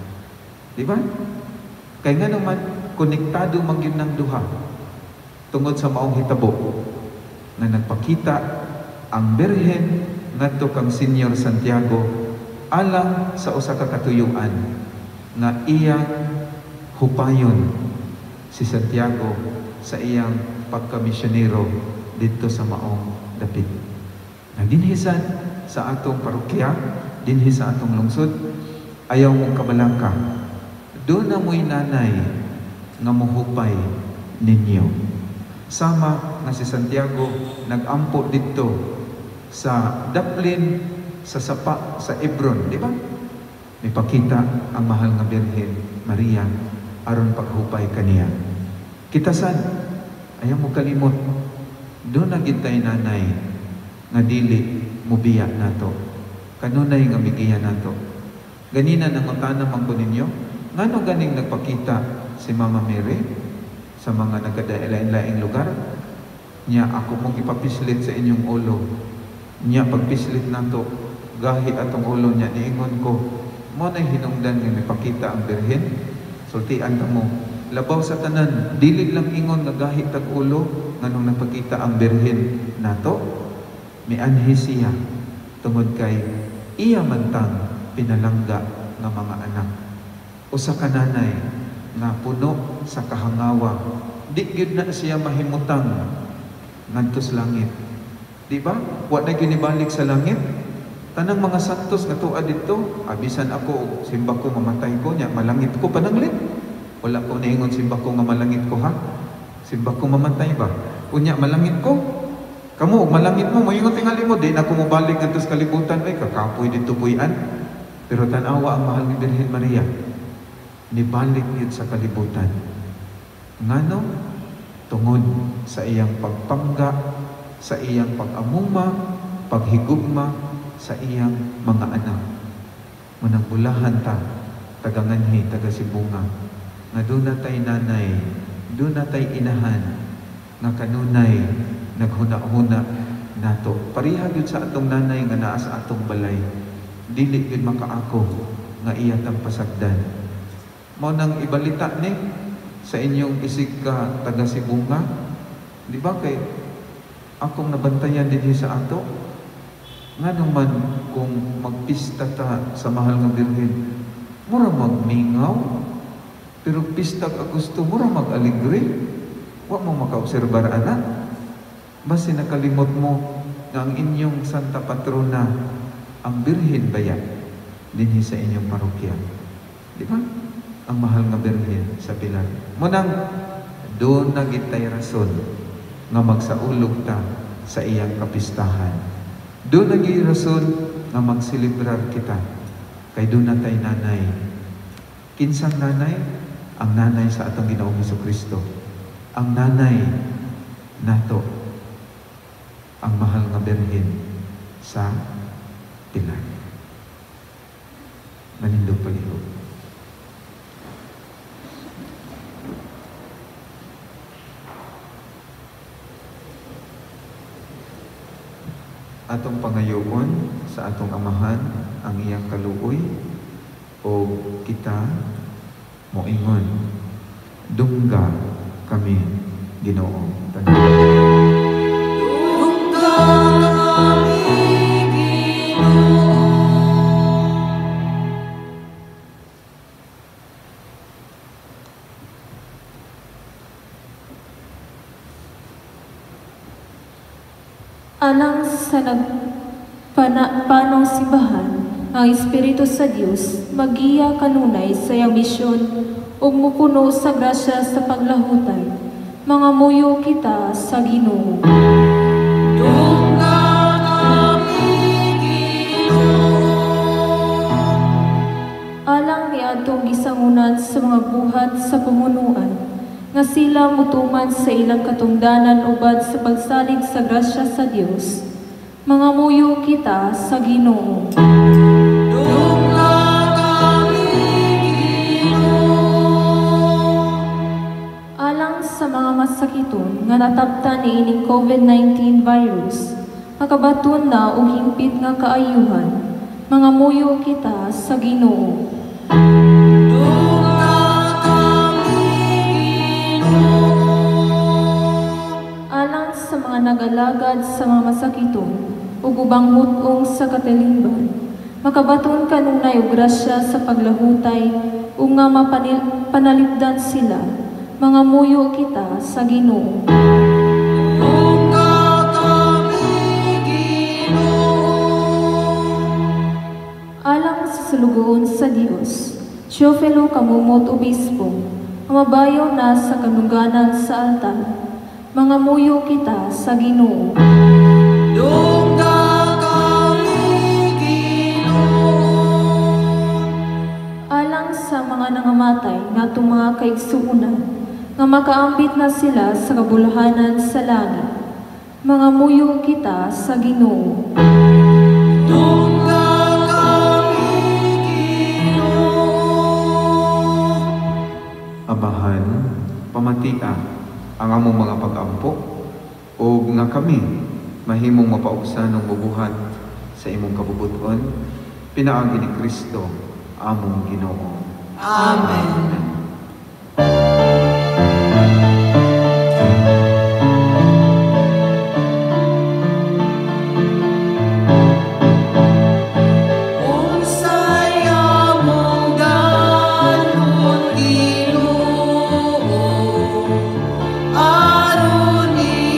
Di ba? Kaya nga naman, konektado man yun ng duha tungod sa maong hitabo na nagpakita ang Birhen ngadto kang Senyor Santiago alang sa usa ka katuyuan nga iya hupayon si Santiago sa iyang pagkamisyonero dito sa maong dapit. Dinhisan sa atong parokya, dinhi sa atong lungsod, ayaw mong kabalangka. Doon na mo'y nanay nga muhupay ninyo. Sama nga si Santiago nag-ampo dito sa Daplin, sa Sapa, sa Hebron, di ba? May pakita ang mahal nga Birhen Maria aron paghupay kaniya. Kitasan, ayaw mo kalimot, doon na gintay nanay nga dili mubiya nato. Kanunay nga migiya nato. Ganina nangutana man ko ninyo, ngano ganing nagpakita si Mama Mary sa mga nagkadaelain-laing lugar? Nya ako mong ipapislit sa inyong ulo. Nya pagpislit nato, gahi atong ulo niya, niingon ko, mo na hinungdan nga mipakita ang Birhen. Sultian ta mo, labaw sa tanan, dili lang ingon nga gahi tag ulo nganong napakita ang Birhen nato. Mianhi siya tungod kay iya mantang pinalangga nga mga anak. Usa ka nanay nga puno sa kahangawa, di gyud na siya mahimutang ngadto sa langit. Di ba? Wa na ginibalik sa langit. Tanang mga santos nga tuwa dito, abisan ako, simba ko mamatay ko niya, malangit ko pananglit. Wala ko naingon simba ko nga malangit ko ha. Simba ko mamatay ba? Unya malangit ko. Kamu malangit mo, moingon tingali mo, di na ko mobalik ngadto sa kalibutan, ay kakapoy dito puyan. Pero tanawa ang mahal ni Birhen Maria, nibalik yun sa kalibutan. Ngano? Tungod sa iyang pagpangga, sa iyang pag-amuma, paghigugma sa iyang mga anak. Munang bulahan ta, taganganhi, taga Sibunga, nga doon na tay nanay, doon na tay inahan, nga kanunay, naghuna-huna nato. Pariha yun sa atong nanay nga naa sa atong balay. Dili yun makaako nga iya tang pasagdan. Mo nang ibalita ni sa inyong isig ka taga Sibunga, di ba kay akong nabantayan din sa ato? Nga naman kung magpista ta sa mahal nga Birhen, mura magmingaw, pero pista Agosto, mura mag-aligre. Huwag mo makaobserbar, anak. Basi nakalimot mo na ang inyong Santa Patrona, ang Birhen baya, dinhi sa inyong parokya. Di ba? Ang mahal nga Birhen sa Pilar. Munang, doon na gitay rason nga magsaulog ta sa iyang kapistahan. Doon na gitay rason nga magsilibrar kita. Kay doon na tay nanay. Kinsang nanay? Ang nanay sa atong Ginoong Jesucristo. Ang nanay nato, ang mahal nga Birhen sa Pilar. Manindog palihog. Atong pangayoon sa atong amahan ang iyang kaluoy o kita moingon, dungga kami, Ginoo. Dungga kami, Ginoo. Alang sa nagpanong simbahan, ang Espiritu sa Dios magiya kanunay sa iyang misyon ug mupuno sa grasya sa paglahutay. Mga muyo kita sa Ginoo. Dungga kami, Ginoo. Alang niadtong gisangunan sa mga buhat sa pamunuan, nga sila mutuman sa ilang katungdanan ubad sa pagsalig sa grasya sa Dios. Mga muyo kita sa Ginoo. Dungga kami, Ginoo. Alang sa mga masakiton nga nataptan ni ining COVID-19 virus, makabaton na o himpit nga kaayuhan, mga muyo kita sa Ginoo. Dungga kami, Ginoo. Alang sa mga nagalagad sa mga masakiton, ug ubang mutong sa katilingban, makabaton kanunay og grasya sa paglahutay, ug nga panalipdan sila, mga muyo kita sa Ginoo. Dungga kami, Ginoo. Alang sa sulugoon sa Dios, Teofilo Kamumot Obispo, mabayaw na sa kanungganan sa altar, mga muyo kita sa Ginoo. Dungga kami, Ginoo. Alang sa mga nangamatay natong mga kaigsuunan, nga makaambit na sila sa kabulahanan sa langit, mga muyo kita sa Ginoo. Dungga kami, Ginoo. Amahan, pamatia ang among mga pag-ampo o nga kami mahimong mapaubsan ng bubuhat sa imong kabubuton, pinaagi ni Kristo, among Ginoo. Amen. Unsay among danon, Ginoo, aron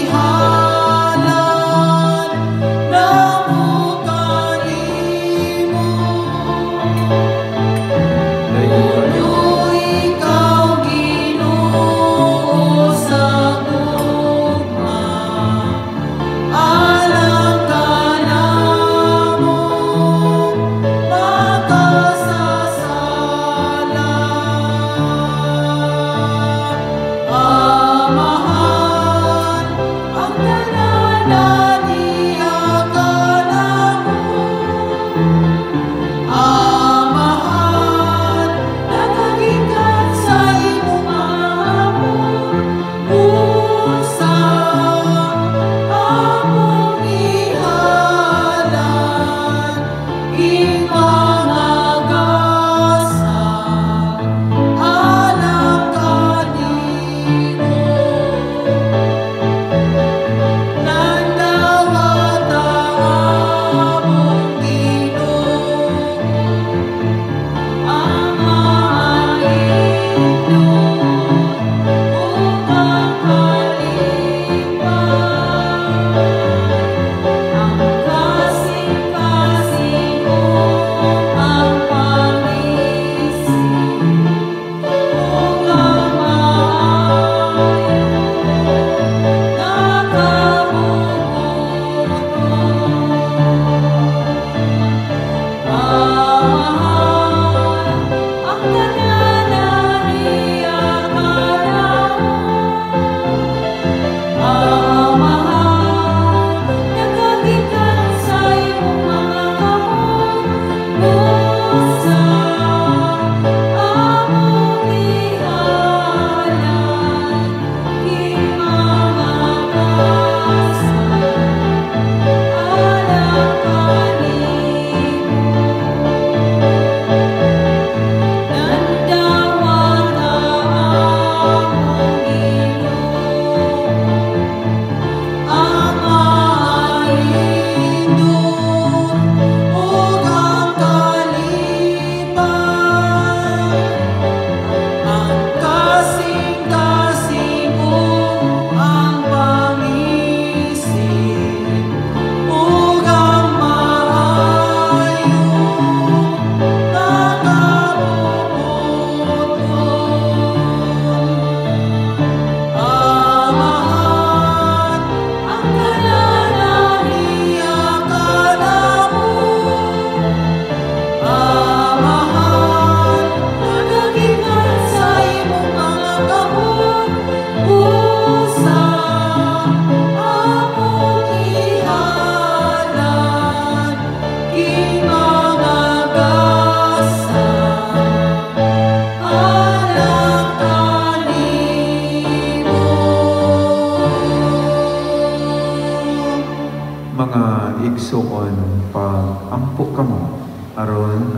ihalan namo kanimo. Dahil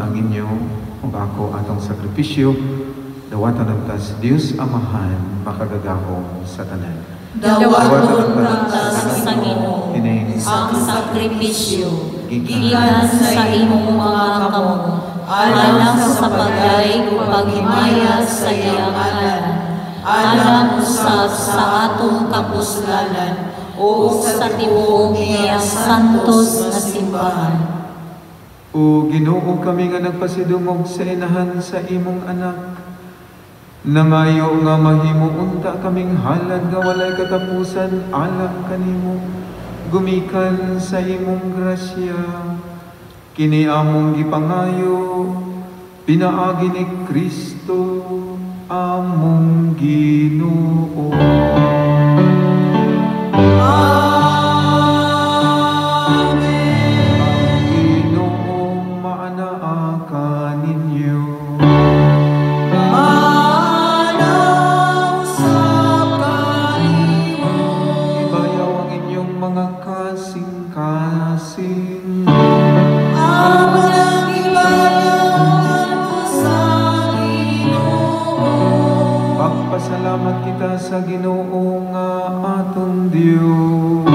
ang inyo ug ako atong sakripisyo, dawatan ta sa Dios Amahan makagagahom sa tanan. Dawaton ta sa Ginoo ang sakripisyo gikan sa imong mga kamot alang sa pagay ug paghimaya sa iyang ngalan, alang usab sa atong kapuslanan o sa tibuok niya santos na simbahan. O Ginoo, kami nga nagpasidungog sa inahan sa imong anak, nangayo nga mahimo unta kaming halad nga walay katapusan alang kanimo, gumikan sa imong grasya. Kini among gipangayo, pinaagi ni Kristo among Ginoo. Salamat kita sa Ginoo nga atong Dios.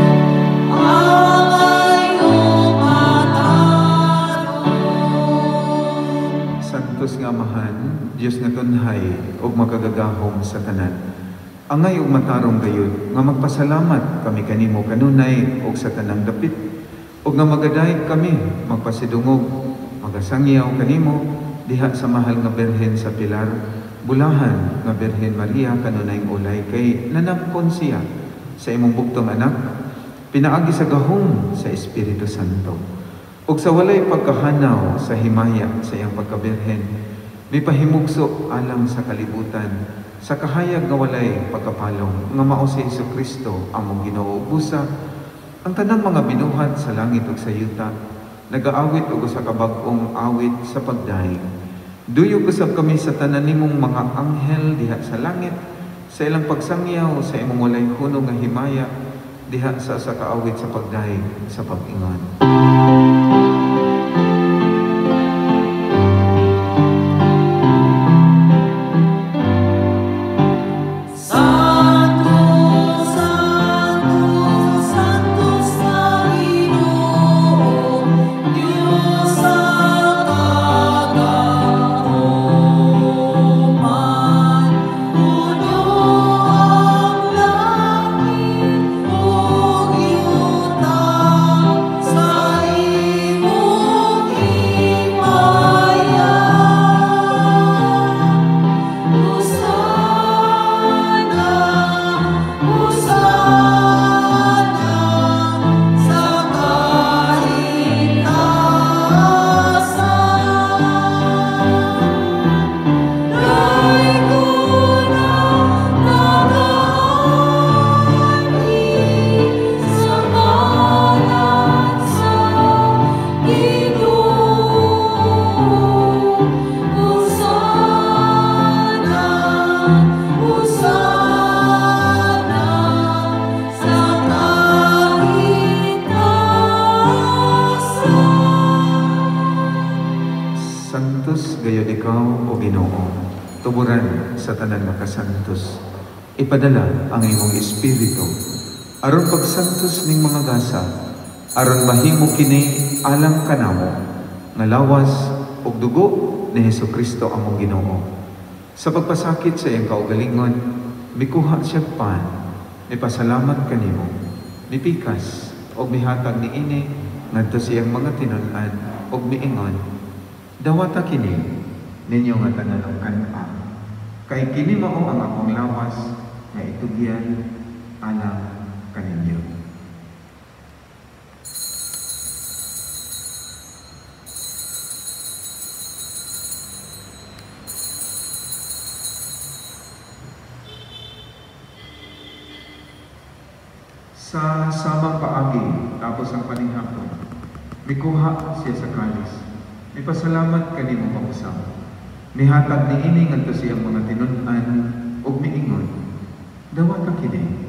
Santos nga Amahan, Dios nga tunhay ug makagagahom sa tanan. Angay ug matarong gayud nga magpasalamat kami kanimo kanunay ug sa tanang dapit, ug nga magaday kami magpasidungog magasangyaw kanimo diha sa mahal nga Birhen sa Pilar, bulahan nga Birhen Maria kanunay ulay kay nanapkon siya sa imong buktong anak, pinaagi sa gahom sa Espiritu Santo, ug sa walay pagkahanaw sa himaya sa iyang pagkabirhen, mipahimugso alang sa kalibutan, sa kahayag nga walay pagkapalong nga mao si Jesucristo among Ginoo. Busa ang tanang mga binuhat sa langit ug sa yuta, nagaawit og sa kabag-ong awit sa pagdaing. Duyog usab kami sa tanan nimong mga anghel diha sa langit, sa ilang pagsangyaw sa imong walay hunong nga himaya diha sa kaawit sa pagdaig sa pag-ingon. Tuburan sa tanan nga kasantos, ipadala ang imong Espiritu aron pagsantos ning mga gasa, aron mahimo kini alang kanamo nga lawas ug dugo ni Jesucristo among Ginoo. Sa pagpasakit sa iyang kaugalingon, mikuha siya pan, mipasalamat kanimo, mipikas ug mihatag niini ngadto sa iyang mga tinun-an ug miingon, dawata kini ninyo nga tanan ang kanon, kay kini mao ang akong lawas nga itugyan alang kaninyo. Sa samang paagi tapos ang paninghapon, mikuha siya sa kalis, mipasalamat kanimo mausap, mihatag niini ngadto siyang mga tinun-an ug miingon, dawata kini,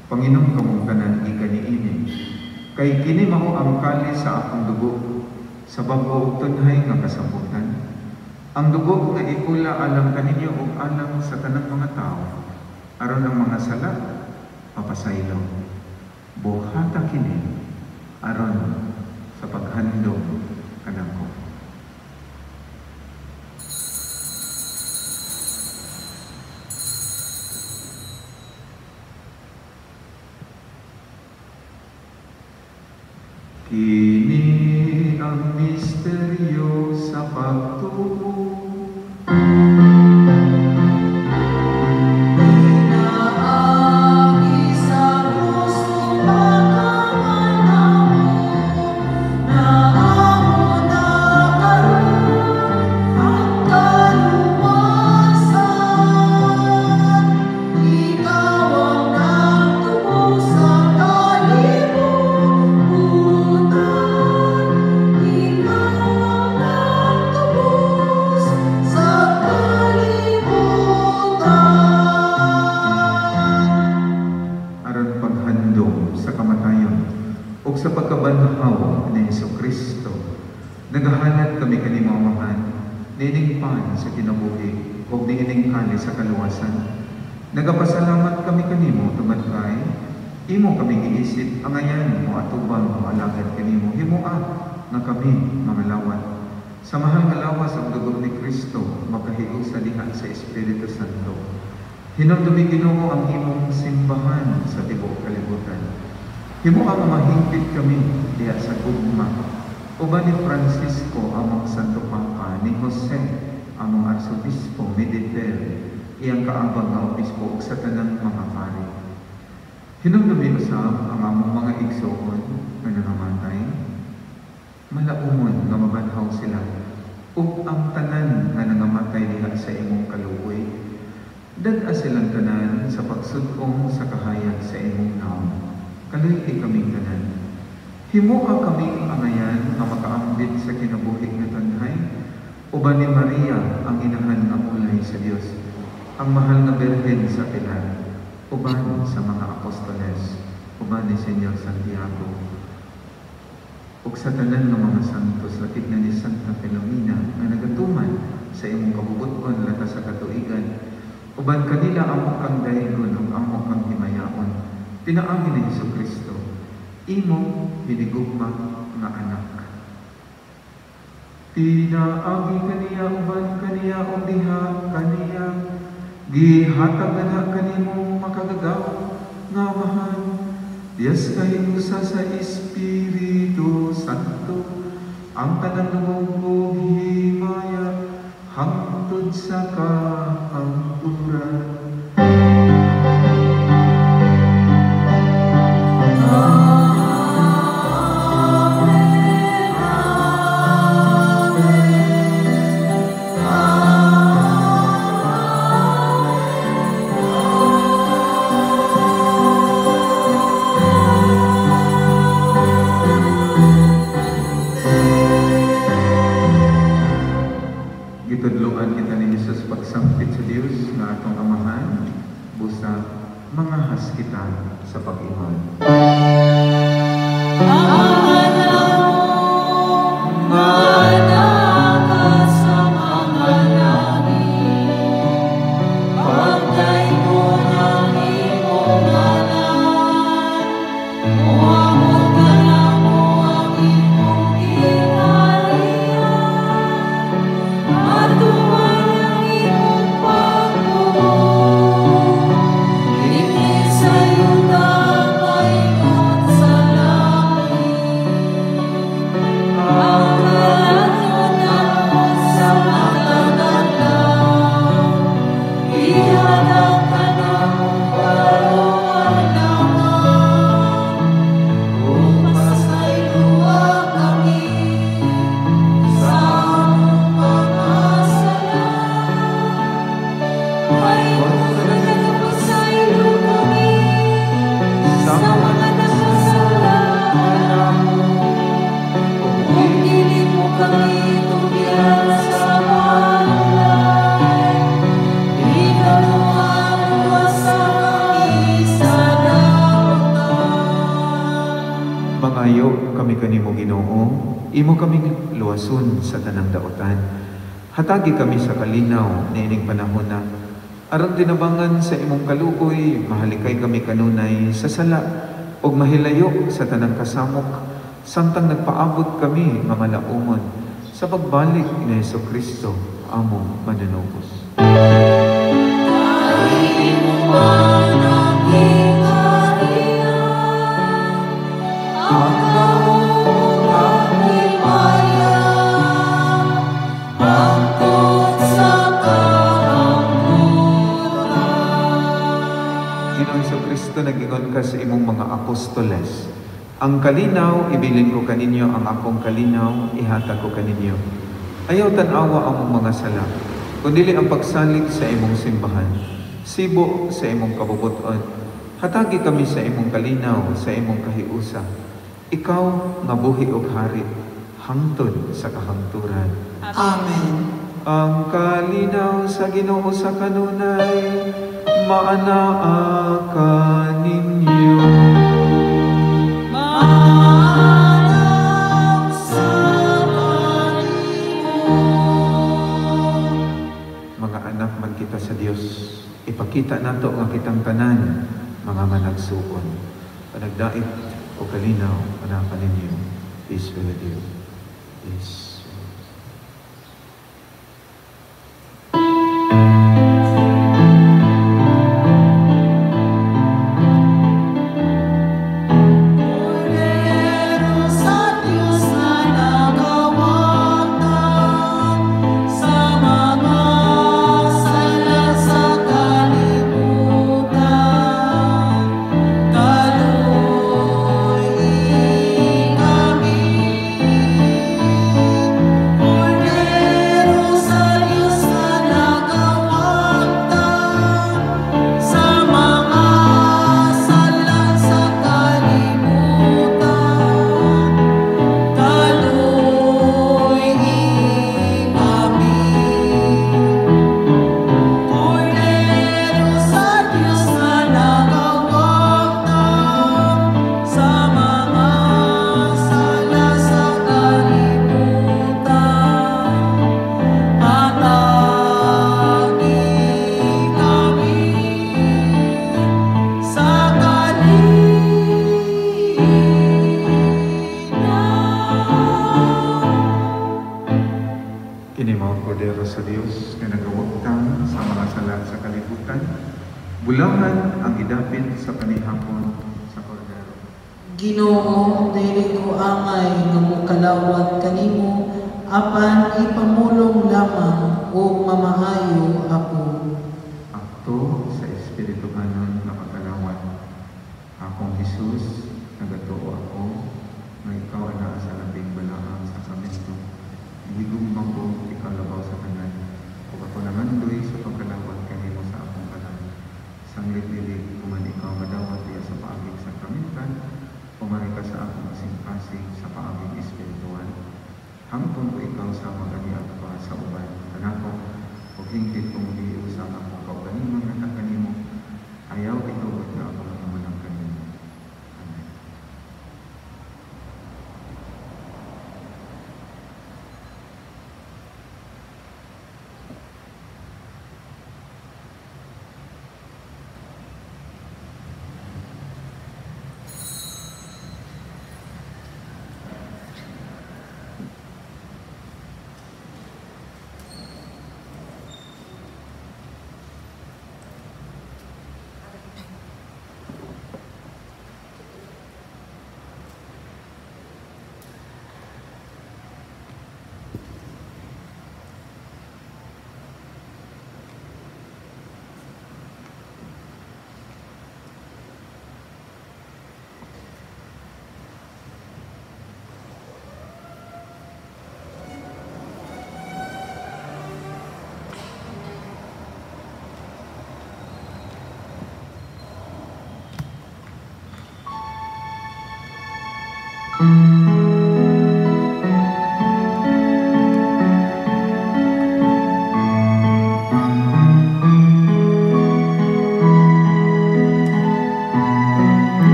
Panginoon kamong tanan gikan niini, kay kini mao ang kalis sa akong dugo, sa bag-o ug tunhay nga kasabutan. Ang dugo nga ikula alam kaninyo ug alam sa tanang mga tao, aron ang mga sala papasaylo. Buhata kini aron sa paghandog kanako. Kini ang misteryo sa pagtuo. Sa pagkabanhaw ni Jesucristo, nagahanat kami kanimo Amahan, nining pan sa kinabuhi, o nining kani sa kaluwasan. Nagapasalamat kami kanimo, tungod kay imo kami giisip, angayan mo atubang mo alagad kanimo, himoa nga kami mga lawat. Sa mahal nga lawas ang dugo ni Kristo, makahiog sa diha sa Espiritu Santo. Hinumdumi Ginoo ang imong simbahan sa tibuok kalibutan. Himo ang mahingpit kami diya sa gugma. Uban ni Francisco among Santo Papa, ni Jose among Arsobispo Mediter, iyang kaabang nga obispo ug sa tanang mga pari. Hinumdumi usab ang among mga igsoon nga nangamatay. Malaumon nga mabanhaw sila ug ang tanan nga nangamatay diha sa imong kaluoy. Dad-a silang tanan sa pagsud-ong sa kahayag sa imong naong. Kaluy kaming tanan. Himoa kaming angayan nga makaambit sa kinabuhi nga tanhay. Uban ni Maria ang inahan nga ulay sa Dios, ang mahal nga Birhen sa Pilar, uban sa mga apostoles, uban ni Senyor Santiago, ug sa tanan nga mga santos, lakip na ni Santa Filomena nga nagatuman sa imong kabubuton lata sa katuigan, uban kanila amo kang daygon ug amo kang himayaon. Tinaagi ni Jesucristo, imo hinigugma nga anak. Tinaagi kaniya uban kaniya o diha kaniya, gihatag na kanimo makagagaw nga Amahan, Diyas kahinusa sa Espiritu Santo, ang tanang lumog himaya hangtod sa kahangturan. Gitudloan kita ni Jesus pagsampit sa Dios nga atong Amahan, busa mga has kita sa pag-iman. Mangayo kami kanimo Ginoo, imo kaming luwason sa tanang daotan. Hatagi kami sa kalinaw niining panahon na aron tinabangan sa imong kaluoy, mahalikay kami kanunay sa sala ug mahilayo sa tanang kasamok, samtang nagpaabot kami nga malaumon sa pagbalik ni Jesucristo among manunubos. Nagingon ka sa imong mga apostoles, ang kalinaw ibilin ko kaninyo, ang akong kalinaw ihatag ko kaninyo. Ayaw tanawa among mga sala, kundili ang pagsalig sa imong simbahan, sibo sa imong kabubuton. Hatagi kami sa imong kalinaw, sa imong kahiusa. Ikaw nga buhi ug hari, hangtod sa kahangturan. Amen. Ang kalinaw sa Ginoo sa kanunay, maanaa ka ninyo. Maanaw sa kanimo. Mga anak man kita sa Dios, ipakita nato nga kitang tanan, mga managsuon. Panagdait o kalinaw, panapan ninyo. Peace be with you. Peace. Bulangan ang idapit sa panihapon sa kordero. Ginoo, dili ko angay nga mukalawat kanimo, apan ipamulong lamang o mamaayo ako. Akto sa Espiritu Anon na pagkalawat. Akong Jesus, nagatuo ako, na ikaw ay naa sa labing balaang sa kamento. Higugmang ko, ikaw labaw sa kanan. O ako nangandoy sa pagkalawat kanimo sa akong kanan. Sanglit-lilig, kuman ikaw madawat diya sa paaging sakramental, pumari ka sa akong asing-asing sa paaging espiritual. Hangtod ko ikaw sa mag-aniat pa sa uban, kanako, o hinggit kong liyo sa akong kauganimang natag kanimo, ayaw ikaw at na ako naman ang kanimo. Amen.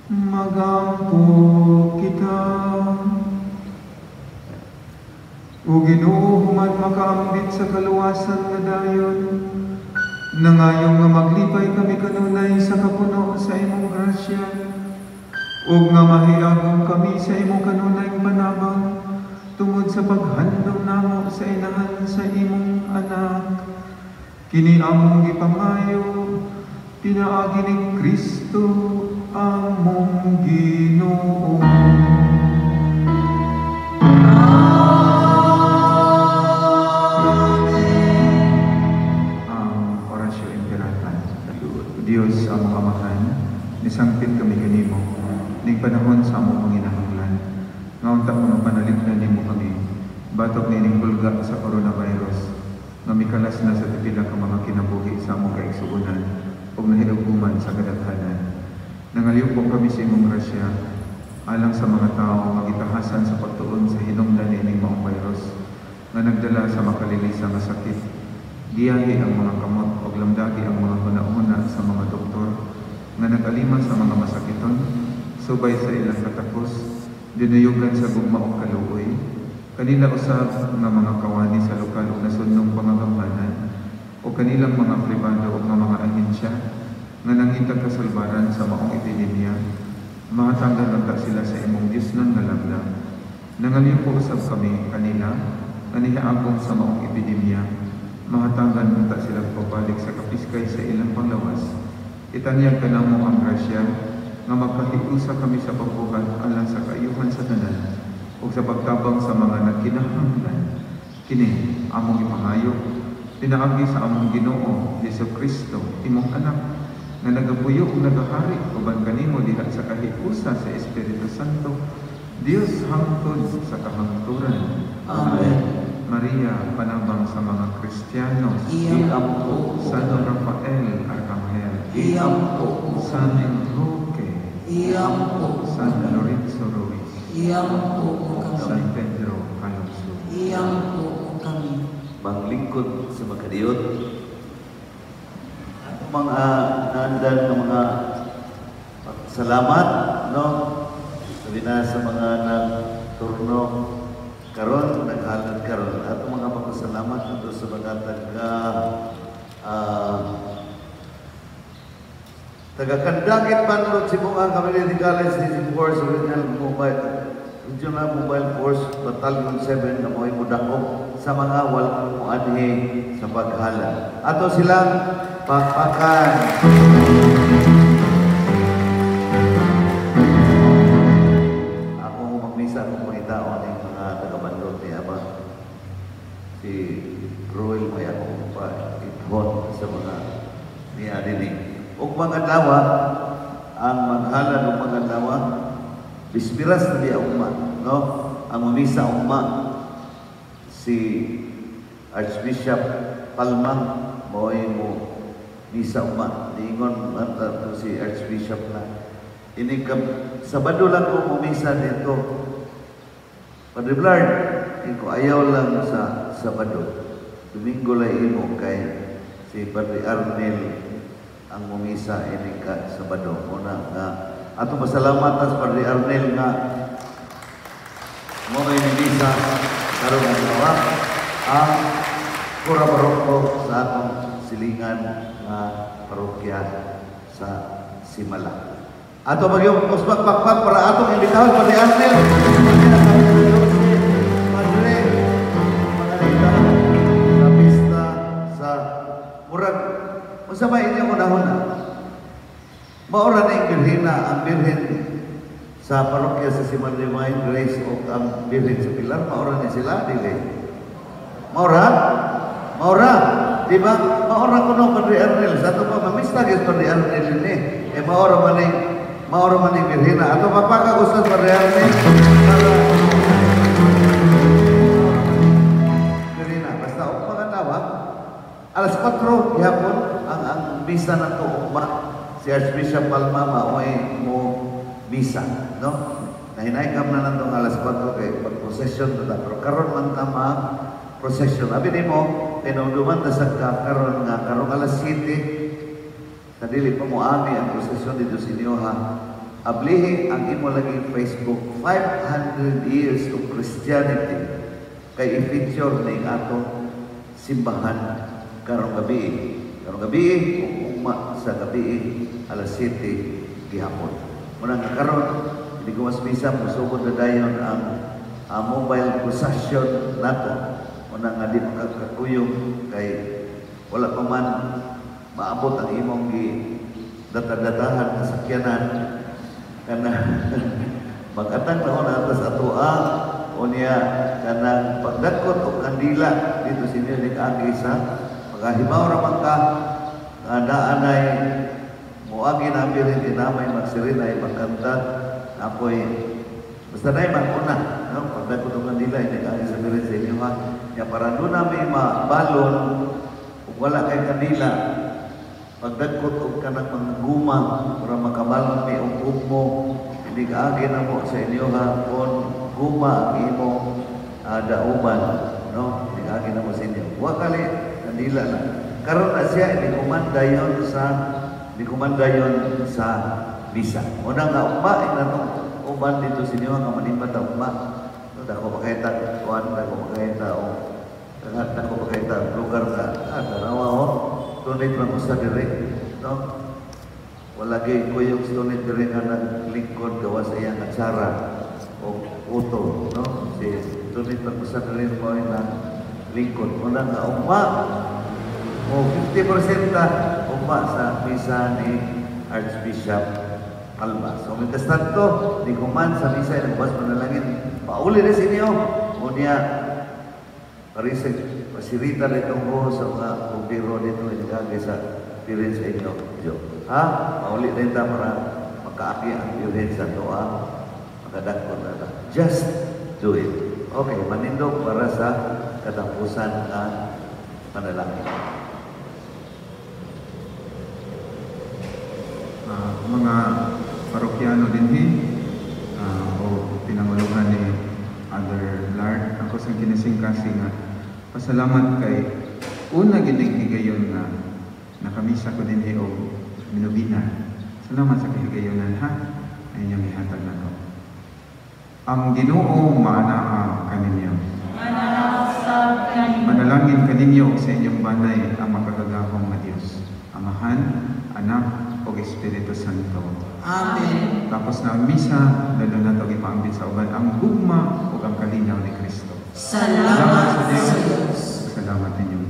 Magampo kita. O Ginoo, human makaambit sa kaluwasan nga dayon, nangayong nga maglipay kami kanunay sa kapuno sa imong grasya, ug nga mahiagom kami sa imong kanunay panabang, tungod sa paghandom namo sa inahan sa imong anak. Kini among gipangayo, pinaagi ni Kristo among Ginoo. Diyos among Amahan, nisangpit kami kanimo, ning panahon sa among panginahanglan. Ngaunta mo panaligdan nimo kami, batok nining bulga sa coronavirus, nga mikalas na sa pipila ka mga kinabuhi sa among kaigsuonan, ug nahinuguman sa kadaghanan. Nangaliw po kami sa imong grasya, alang sa mga tao magitahasan sa pagtuon sa hinungdan nining maong virus, nga nagdala sa makalilisa nga sakit. Giyahi ang mga kamot o lamdagi ang mga hunahuna sa mga doktor nga nag-alima sa mga masakiton, subay sa ilang katapos, dinuyugan sa gugma o kaluoy, kanila usab nga mga kawani sa lokal o nasunong pangagamhanan, o kanilang mga pribado o mga ahensya nga nangitag kasalbaran sa maong epidemya, mahatanggan nagta sila sa imong Diyos ng nalagda. Nangaliw po usab kami kanila nga nihaagom sa maong epidemya, mahatanggan nagta sila pabalik sa kapiskay sa ilang panglawas. Itanyag ka namo ang grasya nga magkahiusa kami sa pagbuhat alang sa kaayuhan sa tanan o sa pagtabang sa mga nagkinahanglan. Kini among ipangayo, pinaagi sa among Ginoo Hesus Kristo, imong anak, nga nagapuyo ug nagahari uban kanimo diha sa kahiusa sa Espiritu Santo, Dios hangtod sa kahangturan. Amen. Maria, panabang sa mga Kristiyanos, iampo. San Rafael, Arcangel, Iampo. San Enrique, Iampo. San Lorenzo Ruiz, Iampo kami. San Pedro Calabso, Iampo kami. Manglingkod sa makadiyot, mga naandan ng mga salamat, no? Sabi na sa mga nagturno karon, naghalad karon, at mga magpasalamat nito sa mga taga-Kandangit Banlod, Sibungan, Community College, District Force, Regional Mobile Force, Battalion 7, na mo'y mudakop sa mga walang muanhi sa paghalad. Ato silang pakpakan. Ako magmisa kung pangitaon ng mga taga-Banlod ni Ama. Si Roel may ako pa ithon sa mga niya dinig. O mga dawa, ang maghalad o mga dawa, bispiras na diya umma, no? Ang mamisa umma, si Archbishop Palma, mo'y mo misa umma. Diingon si Archbishop na. Sabado lang ko mumisa dito. Padre Blard, ko ayaw lang sa Sabado. Domingo lang imo kay si Padre Arnel ang mumisa ini ka Sabado. Muna nga ato pasalamat sa Padre Arnel nga mo may misa karon ang gawa ang Kura Baroko sa atong silingan nga parokya sa Simala. Ato magyong usbak-pakpak para atong imbitahan Padre Arnel. Padre, mangalita sa pista sa murag masama inyo una-una. Maura na yung birhina, ang birhen sa parokya sa Simon Divine Grace o ang birhen sa Pilar, maura na sila, dili. Maura? Maura? Di ba? Maura ko no, Padre Arnel. Sa ito pa, mamista gis Padre Arnel ini. Maura man yung birhina. Ato mapakagustan Padre Arnel. Birhina. Basta o mga tawa, alas 4 gihapon ang misa na to si Archbishop Palma maoy mo misa, no? Nahinay-kam na nandong alas 4 kay pag-procession na pero karon man tama procession. Abi nimo pinunduman ta sa karon alas 7 kadili pa mo ami ang procession dito sa inyo ha. ablihi ang imo lagi Facebook 500 years of Christianity kay i-feature ning ato simbahan karong gabi. Karong gabi ugma sa gabi alas 7 gihapon. Muna nga karon hindi ko mas bisa musugod na dayon ang mobile possession nato. Muna nga di makakakuyog kay wala pa man maabot ang imong data-datahan sa sakyanan kana mag-atang taon atas atoa o niya kanang pagdakot o kandila dito sa inyo agi sa pagkahibaw raman ka naanay muagi na rin dinamay magsirinay magkanta apoy basta na magkuna no? Pagdakot o kandila agi sa birin sa inyo ha ya para doon namin mabalon wala kay kandila pagdagkot og kanang mangguma para makabalon ni og ugmo hindi kaagi na mo sa inyo ha kon guma imo dauban no hindi kaagi na mo sa inyo wa kali kandila na karon na siya hindi kumandayon sa bisa una nga ugma inanong uban dito sa inyo nga manimbat ang ugma dako pakita kuan dako pakita o dako pakita lugar na tanawa o tunay lang usa dire no wala gay kuyog tunay dire nga naglingkod gawa sa iyang atsara o uto no si tunay lang usa dire mo na lingkod una nga ugma o 50% ugma sa misa ni Archbishop Alba so mientras tanto di kuman sa misa ng bas manalangin pauli na sa inyo unya parisig pasirita na itong buhos sa mga kumpiro dito inagagay sa pirin sa inyo. Ha? Mauli na ito para makaaki ang pirin sa doa. Makadakot na ito. Just do it. Okay, manindog para sa katapusan ng panalangin. Mga parokyano din o pinanguluhan ni Other Lord, ako sa kinising-kasing pasalamat kay una gining higayon nga nakamisa ko din o minubina. Salamat sa kahigayonan ha. Ay niyang ihatag na ko. Ang Ginoo maanaa kaninyo. Manalangin kaninyo sa inyong banay ang makagagahong na Diyos. Amahan, Anak, o Espiritu Santo. Amen. Tapos na ang misa, lalo na ito ipaambit sa uban ang gugma o ang kalinaw ni Kristo. Salamat sa Diyos. Salamat ninyo.